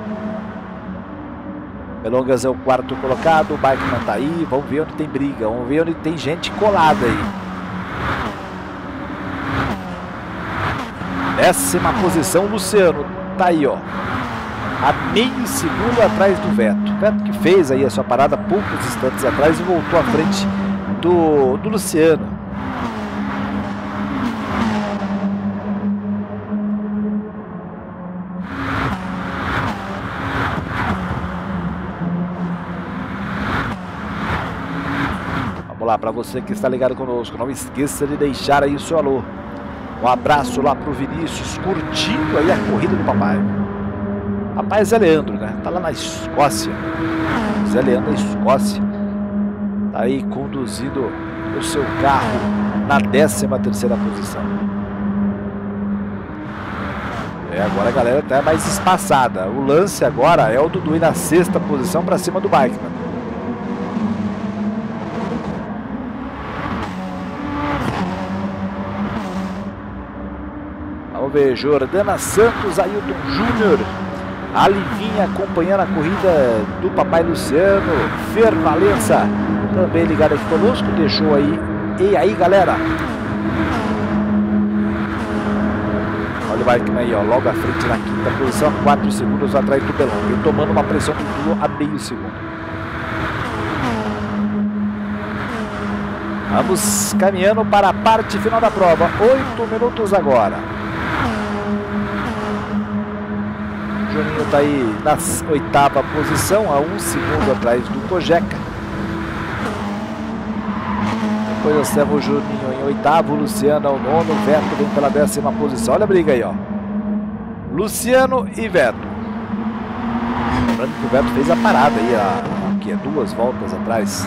Belongas é o quarto colocado, o Bikeman tá aí, vamos ver onde tem briga, vamos ver onde tem gente colada aí. Décima posição, Luciano, tá aí, ó, a meio segundo atrás do Veto. Veto que fez aí a sua parada poucos instantes atrás e voltou à frente do, do Luciano. lá, para você que está ligado conosco, não esqueça de deixar aí o seu alô. Um abraço lá pro Vinícius, curtindo aí a corrida do papai. Papai é Zé Leandro, né? Tá lá na Escócia. Zé Leandro da Escócia. Tá aí conduzindo o seu carro na décima terceira posição. É, agora a galera tá mais espaçada. O lance agora é o Dudu ir na sexta posição para cima do Bikeman. Vamos ver, Jordana Santos, Ailton Júnior, a Livinha acompanhando a corrida do papai Luciano, Fer Valença também ligado aqui conosco, deixou aí. E aí, galera? Olha o Bikeman aí, ó, logo à frente na quinta posição, quatro segundos atrás do Belong, e tomando uma pressão do Dudu a meio segundo. Vamos caminhando para a parte final da prova, oito minutos agora. O Juninho está aí na oitava posição, a um segundo atrás do Cojeca. Depois nós temos o Juninho em oitavo, o Luciano ao nono, o Veto vem pela décima posição. Olha a briga aí, ó. Luciano e Veto. Lembrando que o Veto fez a parada aí, há que é duas voltas atrás.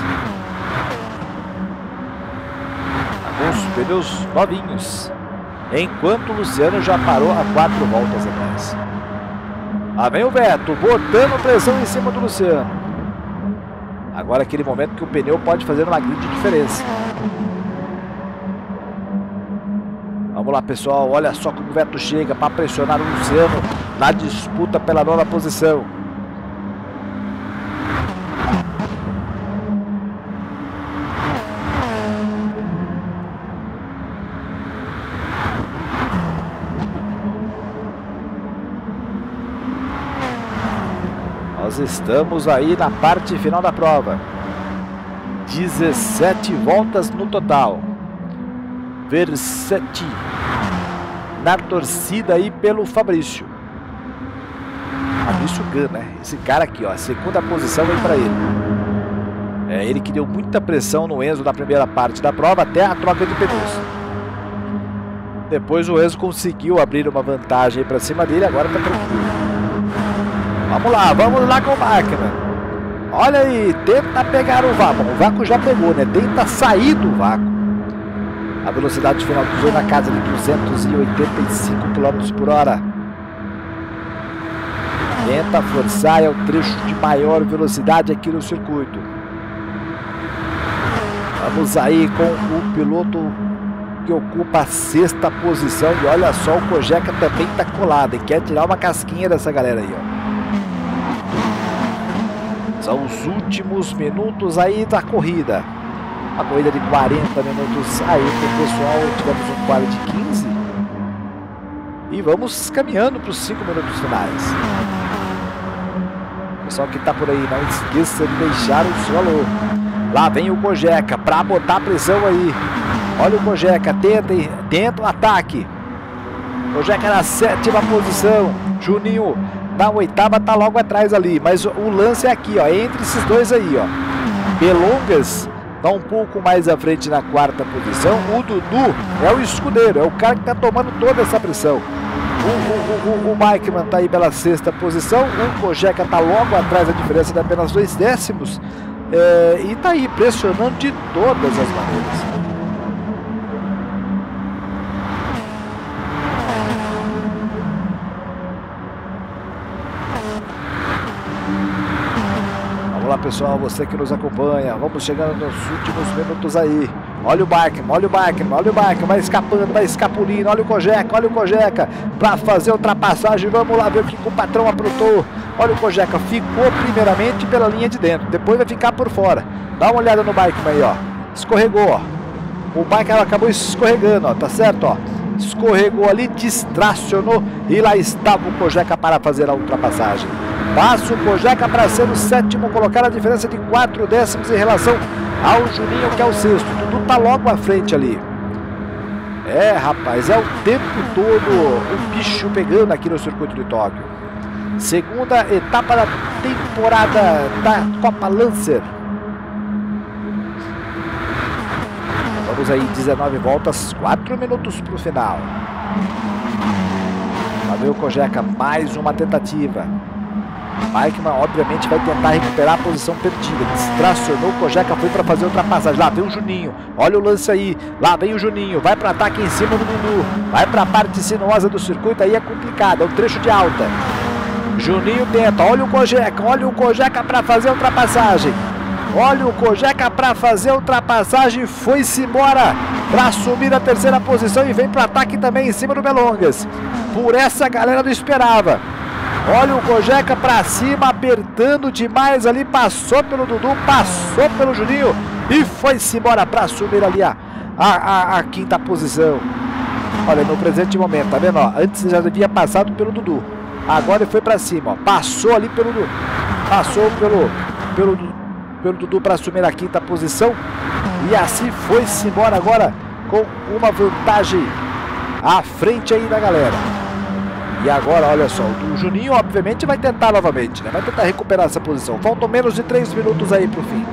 Alguns pneus novinhos. Enquanto o Luciano já parou há quatro voltas atrás. Lá vem o Beto, botando pressão em cima do Luciano. Agora aquele momento que o pneu pode fazer uma grande diferença. Vamos lá, pessoal, olha só como o Beto chega para pressionar o Luciano na disputa pela nona posição. Nós estamos aí na parte final da prova. dezessete voltas no total. Versetti na torcida aí pelo Fabrício. Fabrício Gun, né? Esse cara aqui, ó, a segunda posição vem para ele. É ele que deu muita pressão no Enzo na primeira parte da prova até a troca de pneus. Depois o Enzo conseguiu abrir uma vantagem para cima dele, agora tá tranquilo. Vamos lá, vamos lá com o Bikeman. Olha aí, tenta pegar o vácuo. O vácuo já pegou, né? Tenta sair do vácuo. A velocidade final do na casa de duzentos e oitenta e cinco quilômetros por hora. Tenta forçar, é o trecho de maior velocidade aqui no circuito. Vamos aí com o piloto que ocupa a sexta posição. E olha só, o Cojeca também tá colado e quer tirar uma casquinha dessa galera aí, ó. São os últimos minutos aí da corrida. A corrida de quarenta minutos aí pro pessoal. Tivemos um quali de quinze. E vamos caminhando para os cinco minutos finais. Pessoal que tá por aí, não esqueça de deixar o seu alô. Lá vem o Cojeca para botar pressão aí. Olha o Cojeca, tenta, tenta o ataque. Cojeca na sétima posição. Juninho na oitava tá logo atrás ali, mas o lance é aqui, ó, entre esses dois aí, ó. Belongas tá um pouco mais à frente na quarta posição. O Dudu é o escudeiro, é o cara que tá tomando toda essa pressão. O, o, o, o Bikeman tá aí pela sexta posição, o Cojeca tá logo atrás, a diferença de apenas dois décimos, é, e tá aí pressionando de todas as maneiras. Olá pessoal, você que nos acompanha, vamos chegando nos últimos minutos aí. Olha o Bikeman, olha o Bikeman, olha o Bikeman, vai escapando, vai escapulindo, olha o Cojeca, olha o Cojeca, para fazer ultrapassagem, vamos lá ver o que o patrão aprontou. Olha o Cojeca, ficou primeiramente pela linha de dentro, depois vai ficar por fora. Dá uma olhada no Bikeman aí, ó, escorregou, ó. O Bikeman acabou escorregando, ó, tá certo, ó. Escorregou ali, distracionou e lá estava o Cojeca para fazer a ultrapassagem. Passa o Cojeca para ser o sétimo, colocar a diferença de quatro décimos em relação ao Juninho, que é o sexto. Dudu tá logo à frente ali. É, rapaz, é o tempo todo o bicho pegando aqui no circuito de Tóquio. Segunda etapa da temporada da Copa Lancer. Vamos aí, dezenove voltas, quatro minutos para o final. Lá vem o Kojeka, mais uma tentativa. Bikeman obviamente vai tentar recuperar a posição perdida. Distracionou o Kojeka, foi para fazer ultrapassagem. Lá vem o Juninho, olha o lance aí. Lá vem o Juninho, vai para ataque em cima do Dudu. Vai para a parte sinuosa do circuito, aí é complicado, é um trecho de alta. Juninho tenta, olha o Kojeka, olha o Kojeka para fazer a ultrapassagem. Olha o Kojeka para fazer a ultrapassagem, foi-se embora para assumir a terceira posição e vem para o ataque também em cima do Belongas. Por essa a galera não esperava. Olha o Kojeka para cima, apertando demais ali, passou pelo Dudu, passou pelo Juninho e foi-se embora para assumir ali a, a, a, a quinta posição. Olha, no presente momento, tá vendo? Ó, antes já havia passado pelo Dudu, agora ele foi para cima, ó, passou ali pelo Dudu, passou pelo, pelo, pelo Dudu para assumir a quinta posição e assim foi-se embora agora com uma vantagem à frente aí da galera. E agora, olha só, o Juninho obviamente vai tentar novamente, né? Vai tentar recuperar essa posição. Faltam menos de três minutos aí pro fim.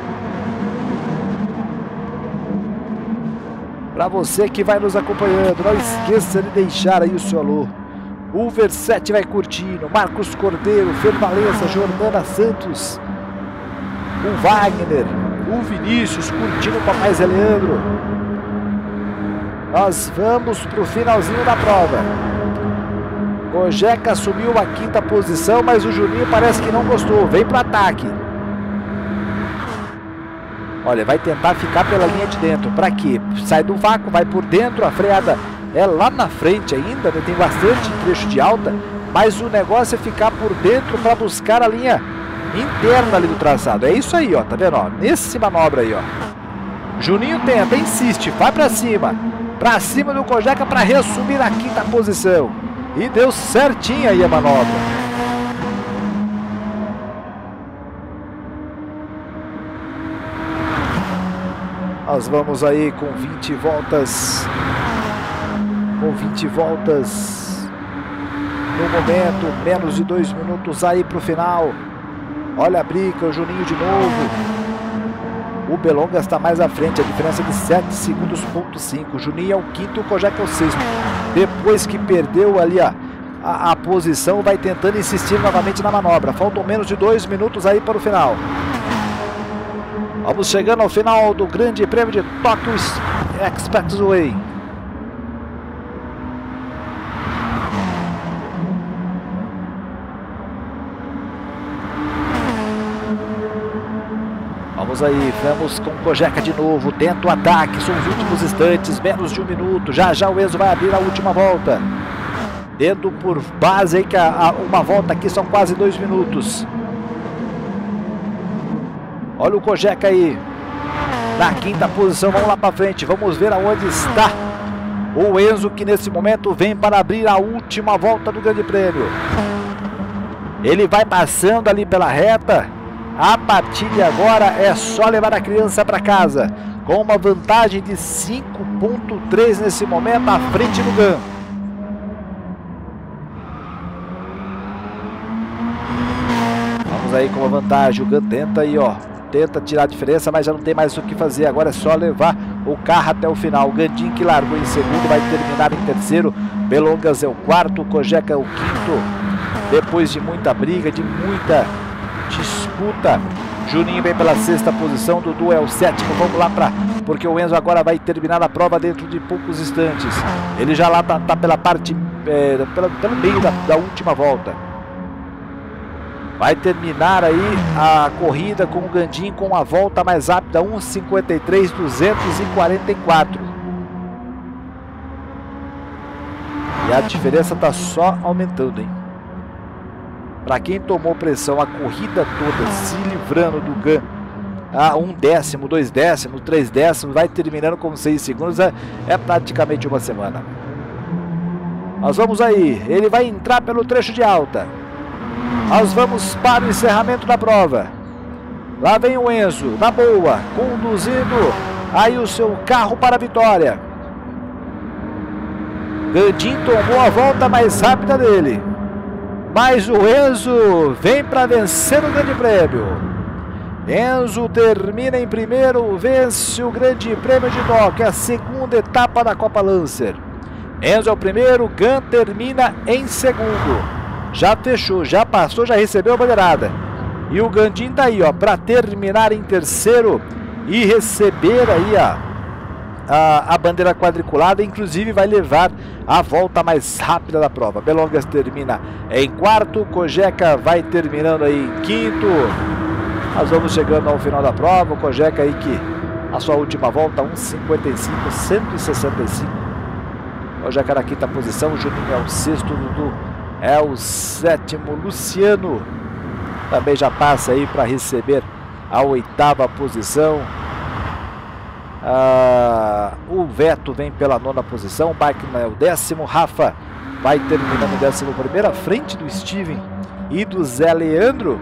Para você que vai nos acompanhando, não esqueça de deixar aí o seu alô. O Verset vai curtindo, Marcos Cordeiro, Fer Valença, Jordana Santos, o Wagner, o Vinícius curtindo o Papai Zé Leandro. Nós vamos pro finalzinho da prova. Kojeka assumiu a quinta posição, mas o Juninho parece que não gostou. Vem para o ataque. Olha, vai tentar ficar pela linha de dentro. Para quê? Sai do vácuo, vai por dentro. A freada é lá na frente ainda, né? Tem bastante trecho de alta. Mas o negócio é ficar por dentro para buscar a linha interna ali do traçado. É isso aí, ó. Tá vendo? Ó, nesse manobra aí, ó. Juninho tenta, insiste, vai para cima. Para cima do Kojeka para reassumir a quinta posição. E deu certinho aí a manobra. Nós vamos aí com vinte voltas. Com vinte voltas. No momento, menos de dois minutos aí pro final. Olha a briga, o Juninho de novo. O Belongas está mais à frente, a diferença de sete segundos, ponto cinco. O Juninho é o quinto, o Kojeka é o sexto. Depois que perdeu ali a, a, a posição, vai tentando insistir novamente na manobra. Faltam menos de dois minutos aí para o final. Vamos chegando ao final do Grande Prêmio de Tóquio Expressway. Vamos aí, vamos com o Kojeka de novo, tenta o ataque, são os últimos instantes, menos de um minuto, já já o Enzo vai abrir a última volta. Tendo por base aí que a, a, uma volta aqui são quase dois minutos. Olha o Kojeka aí, na quinta posição, vamos lá para frente, vamos ver aonde está o Enzo, que nesse momento vem para abrir a última volta do Grande Prêmio. Ele vai passando ali pela reta. A partir de agora é só levar a criança para casa, com uma vantagem de cinco ponto três nesse momento à frente do Gan. Vamos aí com a vantagem, o Gan tenta aí, ó, tenta tirar a diferença, mas já não tem mais o que fazer, agora é só levar o carro até o final. O Gandin, que largou em segundo, vai terminar em terceiro, Belongas é o quarto, o Kojeka é o quinto, depois de muita briga, de muita disputa. Juninho vem pela sexta posição, Dudu é o sétimo. Vamos lá para, porque o Enzo agora vai terminar a prova dentro de poucos instantes. Ele já lá tá, tá pela parte é, pela, pelo meio da, da última volta. Vai terminar aí a corrida com o Gandin com a volta mais rápida, um cinquenta e três duzentos e quarenta e quatro. E a diferença tá só aumentando, hein? Para quem tomou pressão a corrida toda, se livrando do Gan, a um décimo, dois décimos, três décimos, vai terminando com seis segundos, é, é praticamente uma semana. Nós vamos aí, ele vai entrar pelo trecho de alta. Nós vamos para o encerramento da prova. Lá vem o Enzo, na boa, conduzindo aí o seu carro para a vitória. Gandin tomou a volta mais rápida dele. Mas o Enzo vem para vencer o Grande Prêmio. Enzo termina em primeiro, vence o Grande Prêmio de Tóquio, a segunda etapa da Copa Lancer. Enzo é o primeiro, Gun termina em segundo. Já fechou, já passou, já recebeu a bandeirada. E o Gandinho tá aí, ó, para terminar em terceiro e receber aí a, a, a bandeira quadriculada, inclusive vai levar a volta mais rápida da prova. Belongas termina em quarto, Cogeca vai terminando aí em quinto. Nós vamos chegando ao final da prova, o Cogeca aí que a sua última volta, um cinquenta e cinco, cento e sessenta e cinco. Cogeca na quinta posição, Juninho é o sexto, Dudu é o sétimo, Luciano também já passa aí para receber a oitava posição. Ah, o Veto vem pela nona posição, o Bikeman é o décimo, Rafa vai terminando o décimo primeiro, à frente do Steven e do Zé Leandro.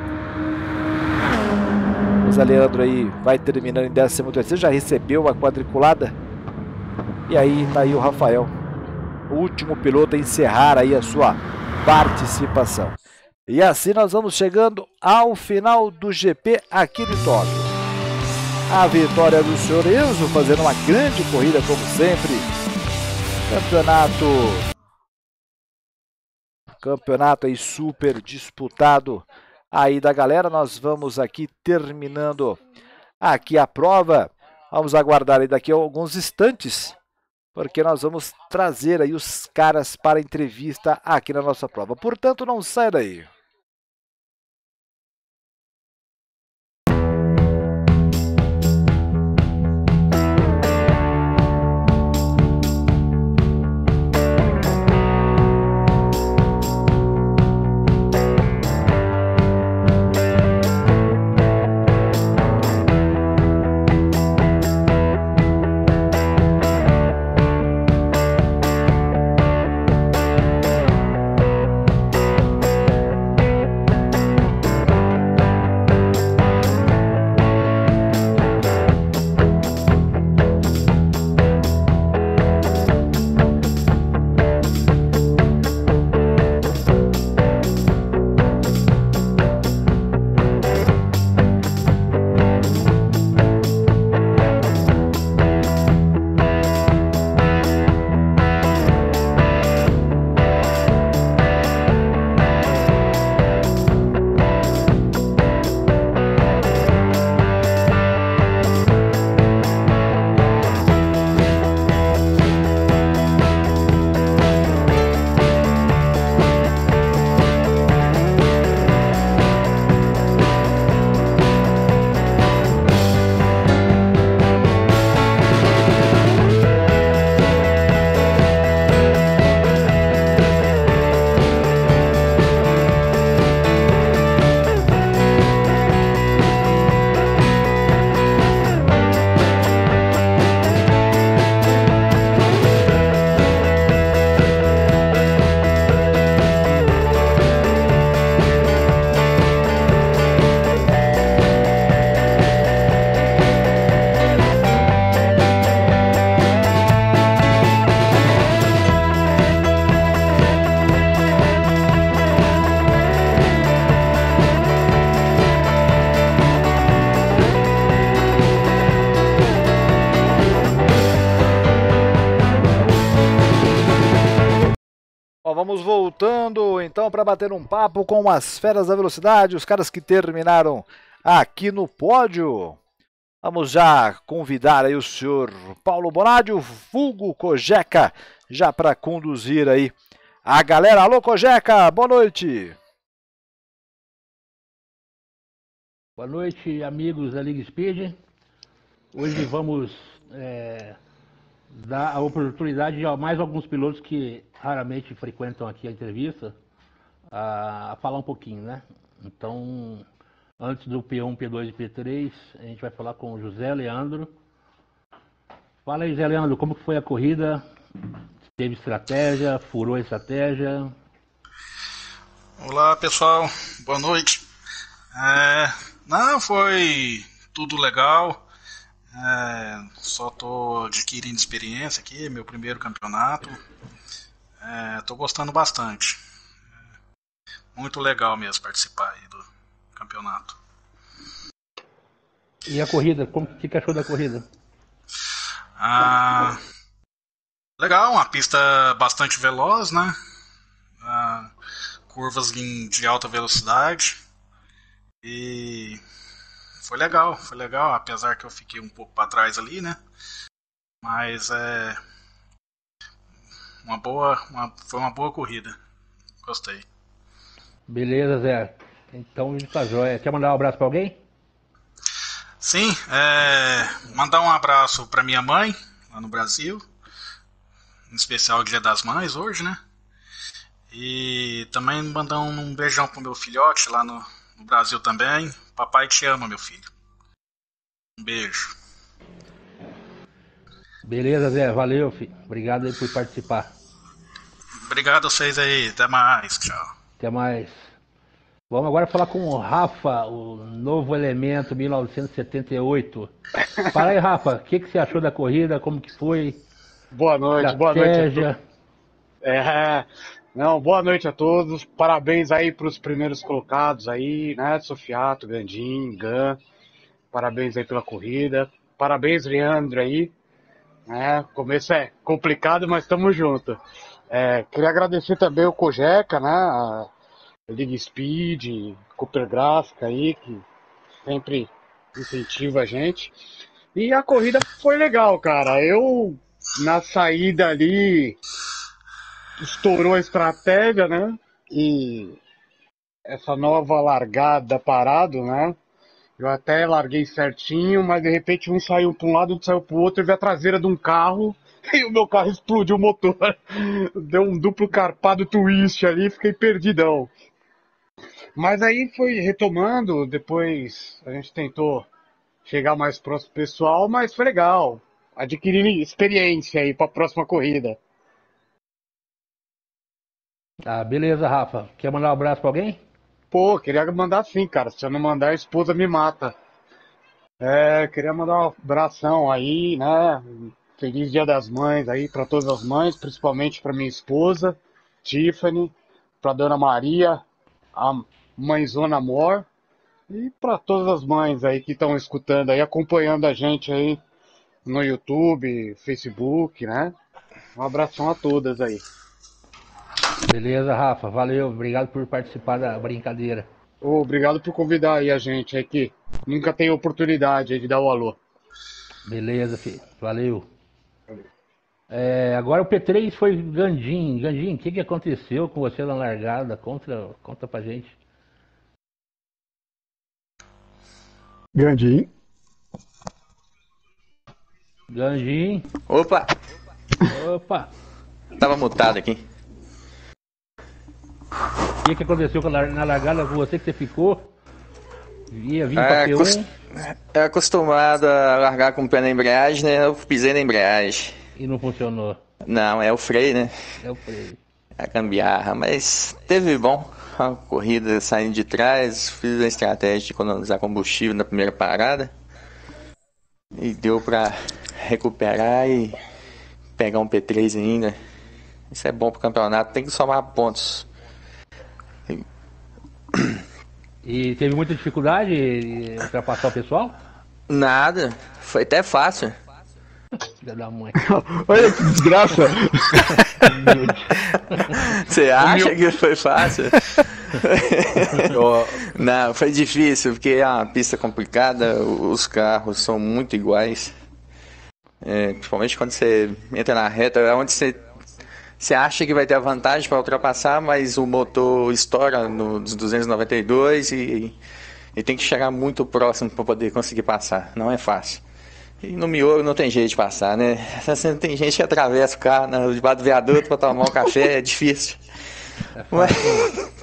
O Zé Leandro aí vai terminando em décimo terceiro, já recebeu a quadriculada. E aí tá aí o Rafael, o último piloto a encerrar aí a sua participação. E assim nós vamos chegando ao final do G P aqui de Tóquio. A vitória do senhor Enzo, fazendo uma grande corrida como sempre. Campeonato Campeonato aí super disputado aí da galera. Nós vamos aqui terminando aqui a prova. Vamos aguardar aí daqui a alguns instantes, porque nós vamos trazer aí os caras para entrevista aqui na nossa prova. Portanto, não sai daí. Vamos voltando então para bater um papo com as feras da velocidade, os caras que terminaram aqui no pódio. Vamos já convidar aí o senhor Paulo Bonadio, vulgo Cogeca, já para conduzir aí a galera. Alô, Cogeca, boa noite. Boa noite, amigos da Liga Speed. Hoje vamos é, dar a oportunidade a mais alguns pilotos que raramente frequentam aqui a entrevista a, a falar um pouquinho, né? Então, antes do P um, P dois e P três, a gente vai falar com o José Leandro. Fala aí, José Leandro, como que foi a corrida? Teve estratégia? Furou a estratégia? Olá, pessoal. Boa noite. É, não, foi tudo legal. É, só estou adquirindo experiência aqui, meu primeiro campeonato. Estou é, gostando bastante. É, muito legal mesmo participar aí do campeonato. E a corrida, como que que achou da corrida? Ah, legal, uma pista bastante veloz, né? Ah, curvas em- de alta velocidade. E foi legal, foi legal, apesar que eu fiquei um pouco para trás ali, né? Mas é uma boa, uma- foi uma boa corrida. Gostei. Beleza, Zé. Então tá jóia. Quer mandar um abraço pra alguém? Sim, é, mandar um abraço para minha mãe lá no Brasil, em especial o Dia das Mães hoje, né? E também mandar um, um beijão pro meu filhote lá no, no Brasil também. Papai te ama, meu filho. Um beijo. Beleza, Zé. Valeu, filho. Obrigado aí por participar. Obrigado a vocês aí, até mais, tchau. Até mais. Vamos agora falar com o Rafa, o novo elemento mil novecentos e setenta e oito. Fala aí, Rafa, o que, que você achou da corrida? Como que foi? Boa noite, boa noite a todos. Estratégia? É, não, boa noite a todos. Parabéns aí para os primeiros colocados aí, né? Sofiato, Gandim, Gan. Parabéns aí pela corrida. Parabéns, Leandro aí. Né? Começo é complicado, mas estamos juntos. É, queria agradecer também o Cojeca, né? A League Speed, Cooper Gráfica aí, que sempre incentiva a gente. E a corrida foi legal, cara. Eu, na saída ali, estourou a estratégia, né? E essa nova largada parado, né? Eu até larguei certinho, mas de repente um saiu para um lado, outro saiu para o outro, eu vi a traseira de um carro e o meu carro explodiu o motor. Deu um duplo carpado twist ali, fiquei perdidão. Mas aí foi retomando, depois a gente tentou chegar mais próximo do pessoal, mas foi legal. Adquirir experiência aí para a próxima corrida. Ah, beleza, Rafa. Quer mandar um abraço pra alguém? Pô, queria mandar sim, cara. Se eu não mandar, a esposa me mata. É, queria mandar um abração aí, né? Feliz Dia das Mães aí para todas as mães, principalmente para minha esposa, Tiffany, para Dona Maria, a mãezona Amor, e para todas as mães aí que estão escutando aí, acompanhando a gente aí no YouTube, Facebook, né? Um abração a todas aí. Beleza, Rafa. Valeu. Obrigado por participar da brincadeira. Ô, obrigado por convidar aí a gente aí que nunca tem oportunidade aí de dar o alô. Beleza, filho. Valeu. É, agora o P três foi Gandim. Gandim, o que, que aconteceu com você na largada? Conta, conta pra gente. Gandim. Gandim. Opa, Opa. tava mutado aqui. O que, que aconteceu com a lar- na largada com você que você ficou? Ia vir pra É, P um. acos- é acostumado a largar com o pé na embreagem, né? Eu pisei na embreagem. E não funcionou. Não, é o freio, né? É o freio. A gambiarra, mas teve bom. A corrida saindo de trás, fiz a estratégia de economizar combustível na primeira parada. E deu pra recuperar e pegar um P três ainda. Isso é bom pro campeonato, tem que somar pontos. E teve muita dificuldade em ultrapassar o pessoal? Nada, foi até fácil. Filha da mãe. Olha que desgraça. Você acha que foi fácil? Não, foi difícil, porque é uma pista complicada, os carros são muito iguais. É, principalmente quando você entra na reta, é onde você, você acha que vai ter a vantagem para ultrapassar, mas o motor estoura nos duzentos e noventa e dois e, e tem que chegar muito próximo para poder conseguir passar. Não é fácil. E no miolo não tem jeito de passar, né? Assim, tem gente que atravessa o carro né, debaixo do viaduto para tomar um café, é difícil. É Mas... fácil.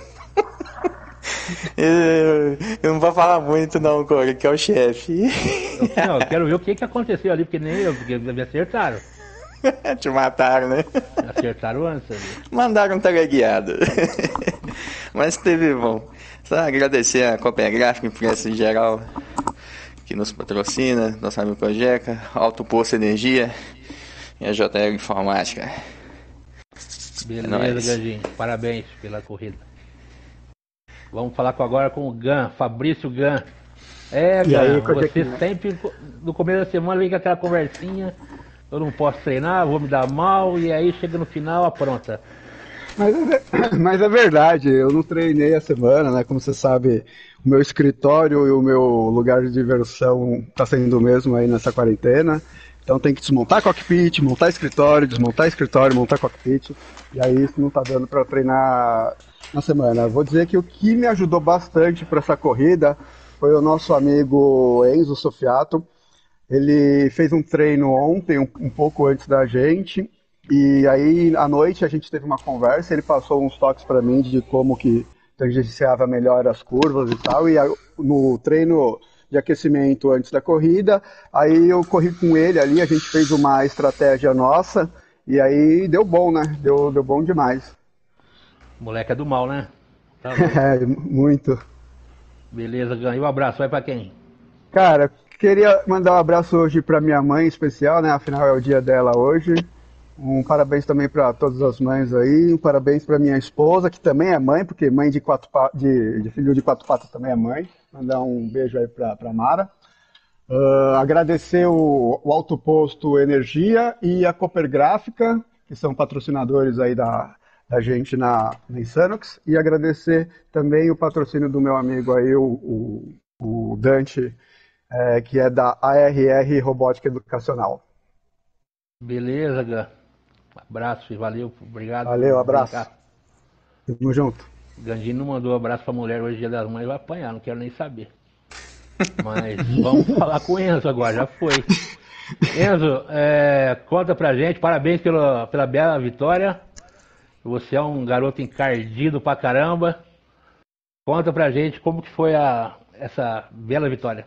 eu, eu não vou falar muito não, Cora, que é o chefe. Eu, não, eu quero ver o que, que aconteceu ali, porque nem eu, porque me acertaram. Te mataram, né? Me acertaram antes ali. Mandaram um teleguiado. Mas teve bom. Só agradecer a Cooper Gráfica, Imprensa em geral, que nos patrocina, nosso amigo Cojeca, Alto Poço Energia e a J L Informática. Beleza, É nóis. Gandinho. Parabéns pela corrida. Vamos falar com- agora com o Gan, Fabrício Gan. É, E cara, aí, quando é você que- sempre, no começo da semana, vem com aquela conversinha, eu não posso treinar, vou me dar mal, e aí chega no final, apronta. Mas é, ve- mas é verdade, eu não treinei a semana, né? Como você sabe, o meu escritório e o meu lugar de diversão tá sendo o mesmo aí nessa quarentena. Então tem que desmontar cockpit, montar escritório, desmontar escritório, montar cockpit. E aí isso não tá dando para treinar na semana. Vou dizer que o que me ajudou bastante para essa corrida foi o nosso amigo Enzo Sofiato. Ele fez um treino ontem, um, um pouco antes da gente, e aí à noite a gente teve uma conversa, ele passou uns toques para mim de como que tangenciava melhor as curvas e tal, e a- no treino de aquecimento antes da corrida, aí eu corri com ele ali, a gente fez uma estratégia nossa, e aí deu bom, né? Deu, deu bom demais. Moleque é do mal, né? Tá louco. É, muito. Beleza, ganhei. Um abraço, vai pra quem? Cara, queria mandar um abraço hoje para minha mãe em especial, né? Afinal é o dia dela hoje. Um parabéns também para todas as mães aí. Um parabéns para minha esposa, que também é mãe, porque mãe de, quatro pa... de, de filho de quatro patas também é mãe. Mandar um beijo aí para Mara. Uh, agradecer o, o Alto Posto Energia e a Cooper Gráfica, que são patrocinadores aí da, da gente na, na Insanux. E agradecer também o patrocínio do meu amigo aí, o, o, o Dante, é, que é da A R R Robótica Educacional. Beleza, Gan. Abraço, filho. Valeu, obrigado. Valeu, por abraço. brincar. Tamo junto. Gandinho não mandou abraço pra mulher hoje, dia das mães, vai apanhar, não quero nem saber. Mas vamos falar com o Enzo agora, já foi. Enzo, é, conta pra gente, parabéns pela, pela bela vitória. Você é um garoto encardido pra caramba. Conta pra gente como que foi a, essa bela vitória.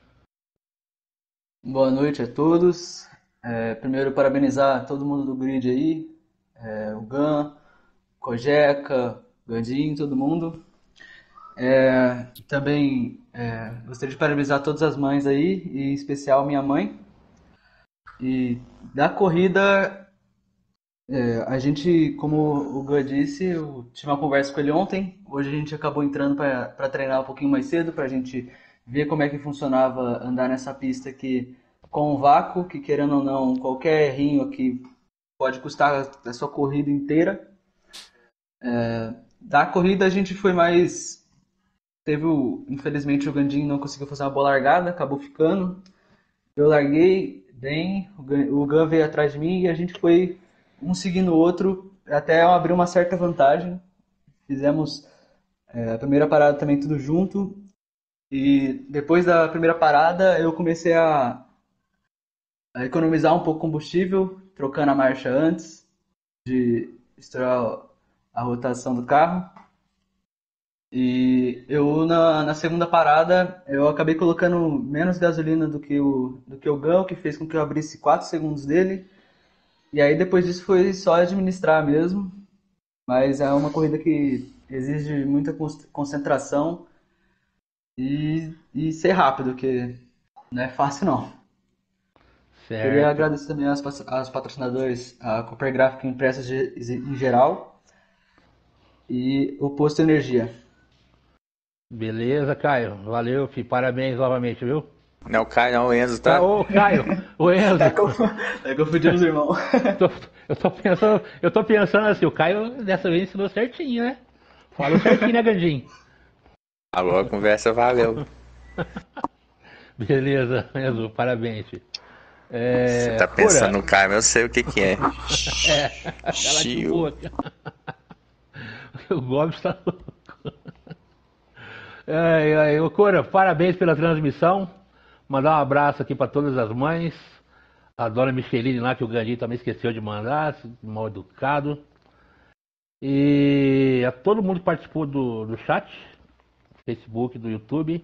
Boa noite a todos. É, primeiro, parabenizar todo mundo do grid aí, é, o Gan, Cojeca, Gandinho, todo mundo. É, também é, gostaria de parabenizar todas as mães aí, e em especial minha mãe. E da corrida, é, a gente, como o Gan disse, eu tive uma conversa com ele ontem. Hoje a gente acabou entrando para treinar um pouquinho mais cedo, para a gente ver como é que funcionava andar nessa pista aqui com o vácuo, que querendo ou não, qualquer errinho aqui pode custar a sua corrida inteira. É, da corrida a gente foi mais... Teve o... Infelizmente o Gandinho não conseguiu fazer uma boa largada, acabou ficando. Eu larguei bem, o Gan, o Gan veio atrás de mim e a gente foi um seguindo o outro até abrir uma certa vantagem. Fizemos é, a primeira parada também tudo junto. E depois da primeira parada eu comecei a, a economizar um pouco combustível, trocando a marcha antes de estourar a rotação do carro. E eu na, na segunda parada eu acabei colocando menos gasolina do que o do que o Gan, que fez com que eu abrisse quatro segundos dele. E aí depois disso foi só administrar mesmo. Mas é uma corrida que exige muita concentração e, e ser rápido, que não é fácil não. Certo. Queria agradecer também aos, aos patrocinadores, a Cooper Gráfica Impressas em geral e o Posto Energia. Beleza, Caio. Valeu, filho. Parabéns novamente, viu? Não, o Caio não, o Enzo, tá? Ah, ô, Caio, o Enzo. Tá confundindo os irmãos. Tô- eu, tô pensando, eu tô pensando assim, o Caio dessa vez ensinou certinho, né? Falou certinho, né, Gandinho? Agora a conversa valeu. Beleza, Enzo, parabéns, filho. É, Você tá pensando Cora, no Caio, eu sei o que que é. é, cala de Chiu. boca. O Gomes tá louco. Ai, ai, ô, Cora, parabéns pela transmissão. Mandar um abraço aqui para todas as mães. A dona Micheline lá, que o Gandinho também esqueceu de mandar, mal educado. E a todo mundo que participou do, do chat, do Facebook, do YouTube.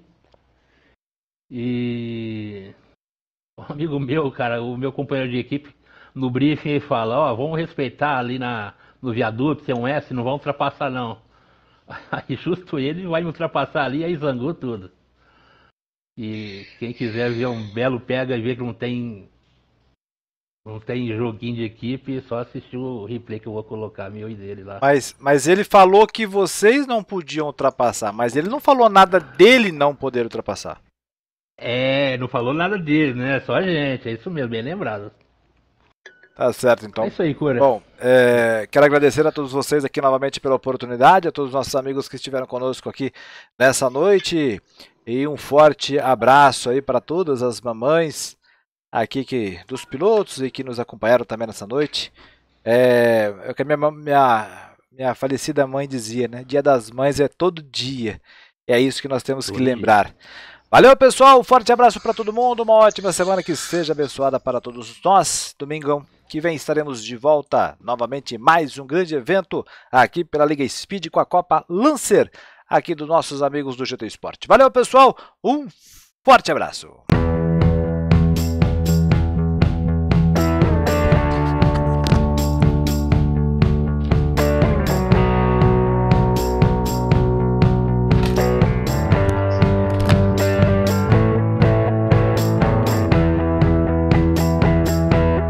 E um amigo meu, cara, o meu companheiro de equipe, no briefing ele fala, ó, vamos respeitar ali na, no viaduto, tem um S, não vão ultrapassar não. Aí justo ele vai me ultrapassar ali, aí zangou tudo. E quem quiser ver um belo pega e ver que não tem não tem joguinho de equipe, só assistir o replay que eu vou colocar, meu e dele lá. Mas, mas ele falou que vocês não podiam ultrapassar, mas ele não falou nada dele não poder ultrapassar. É, não falou nada dele, né? Só a gente, é isso mesmo, bem lembrado. Tá certo, então. É isso aí, Cura. Bom, é, quero agradecer a todos vocês aqui novamente pela oportunidade, a todos os nossos amigos que estiveram conosco aqui nessa noite, e um forte abraço aí para todas as mamães aqui que, dos pilotos e que nos acompanharam também nessa noite. É, é o que a minha, minha, minha falecida mãe dizia, né? Dia das Mães é todo dia, e é isso que nós temos Todo que dia. lembrar. Valeu, pessoal, um forte abraço para todo mundo, uma ótima semana que seja abençoada para todos nós. Domingão que vem estaremos de volta novamente em mais um grande evento aqui pela Liga Speed com a Copa Lancer, aqui dos nossos amigos do G T Sport. Valeu, pessoal, um forte abraço.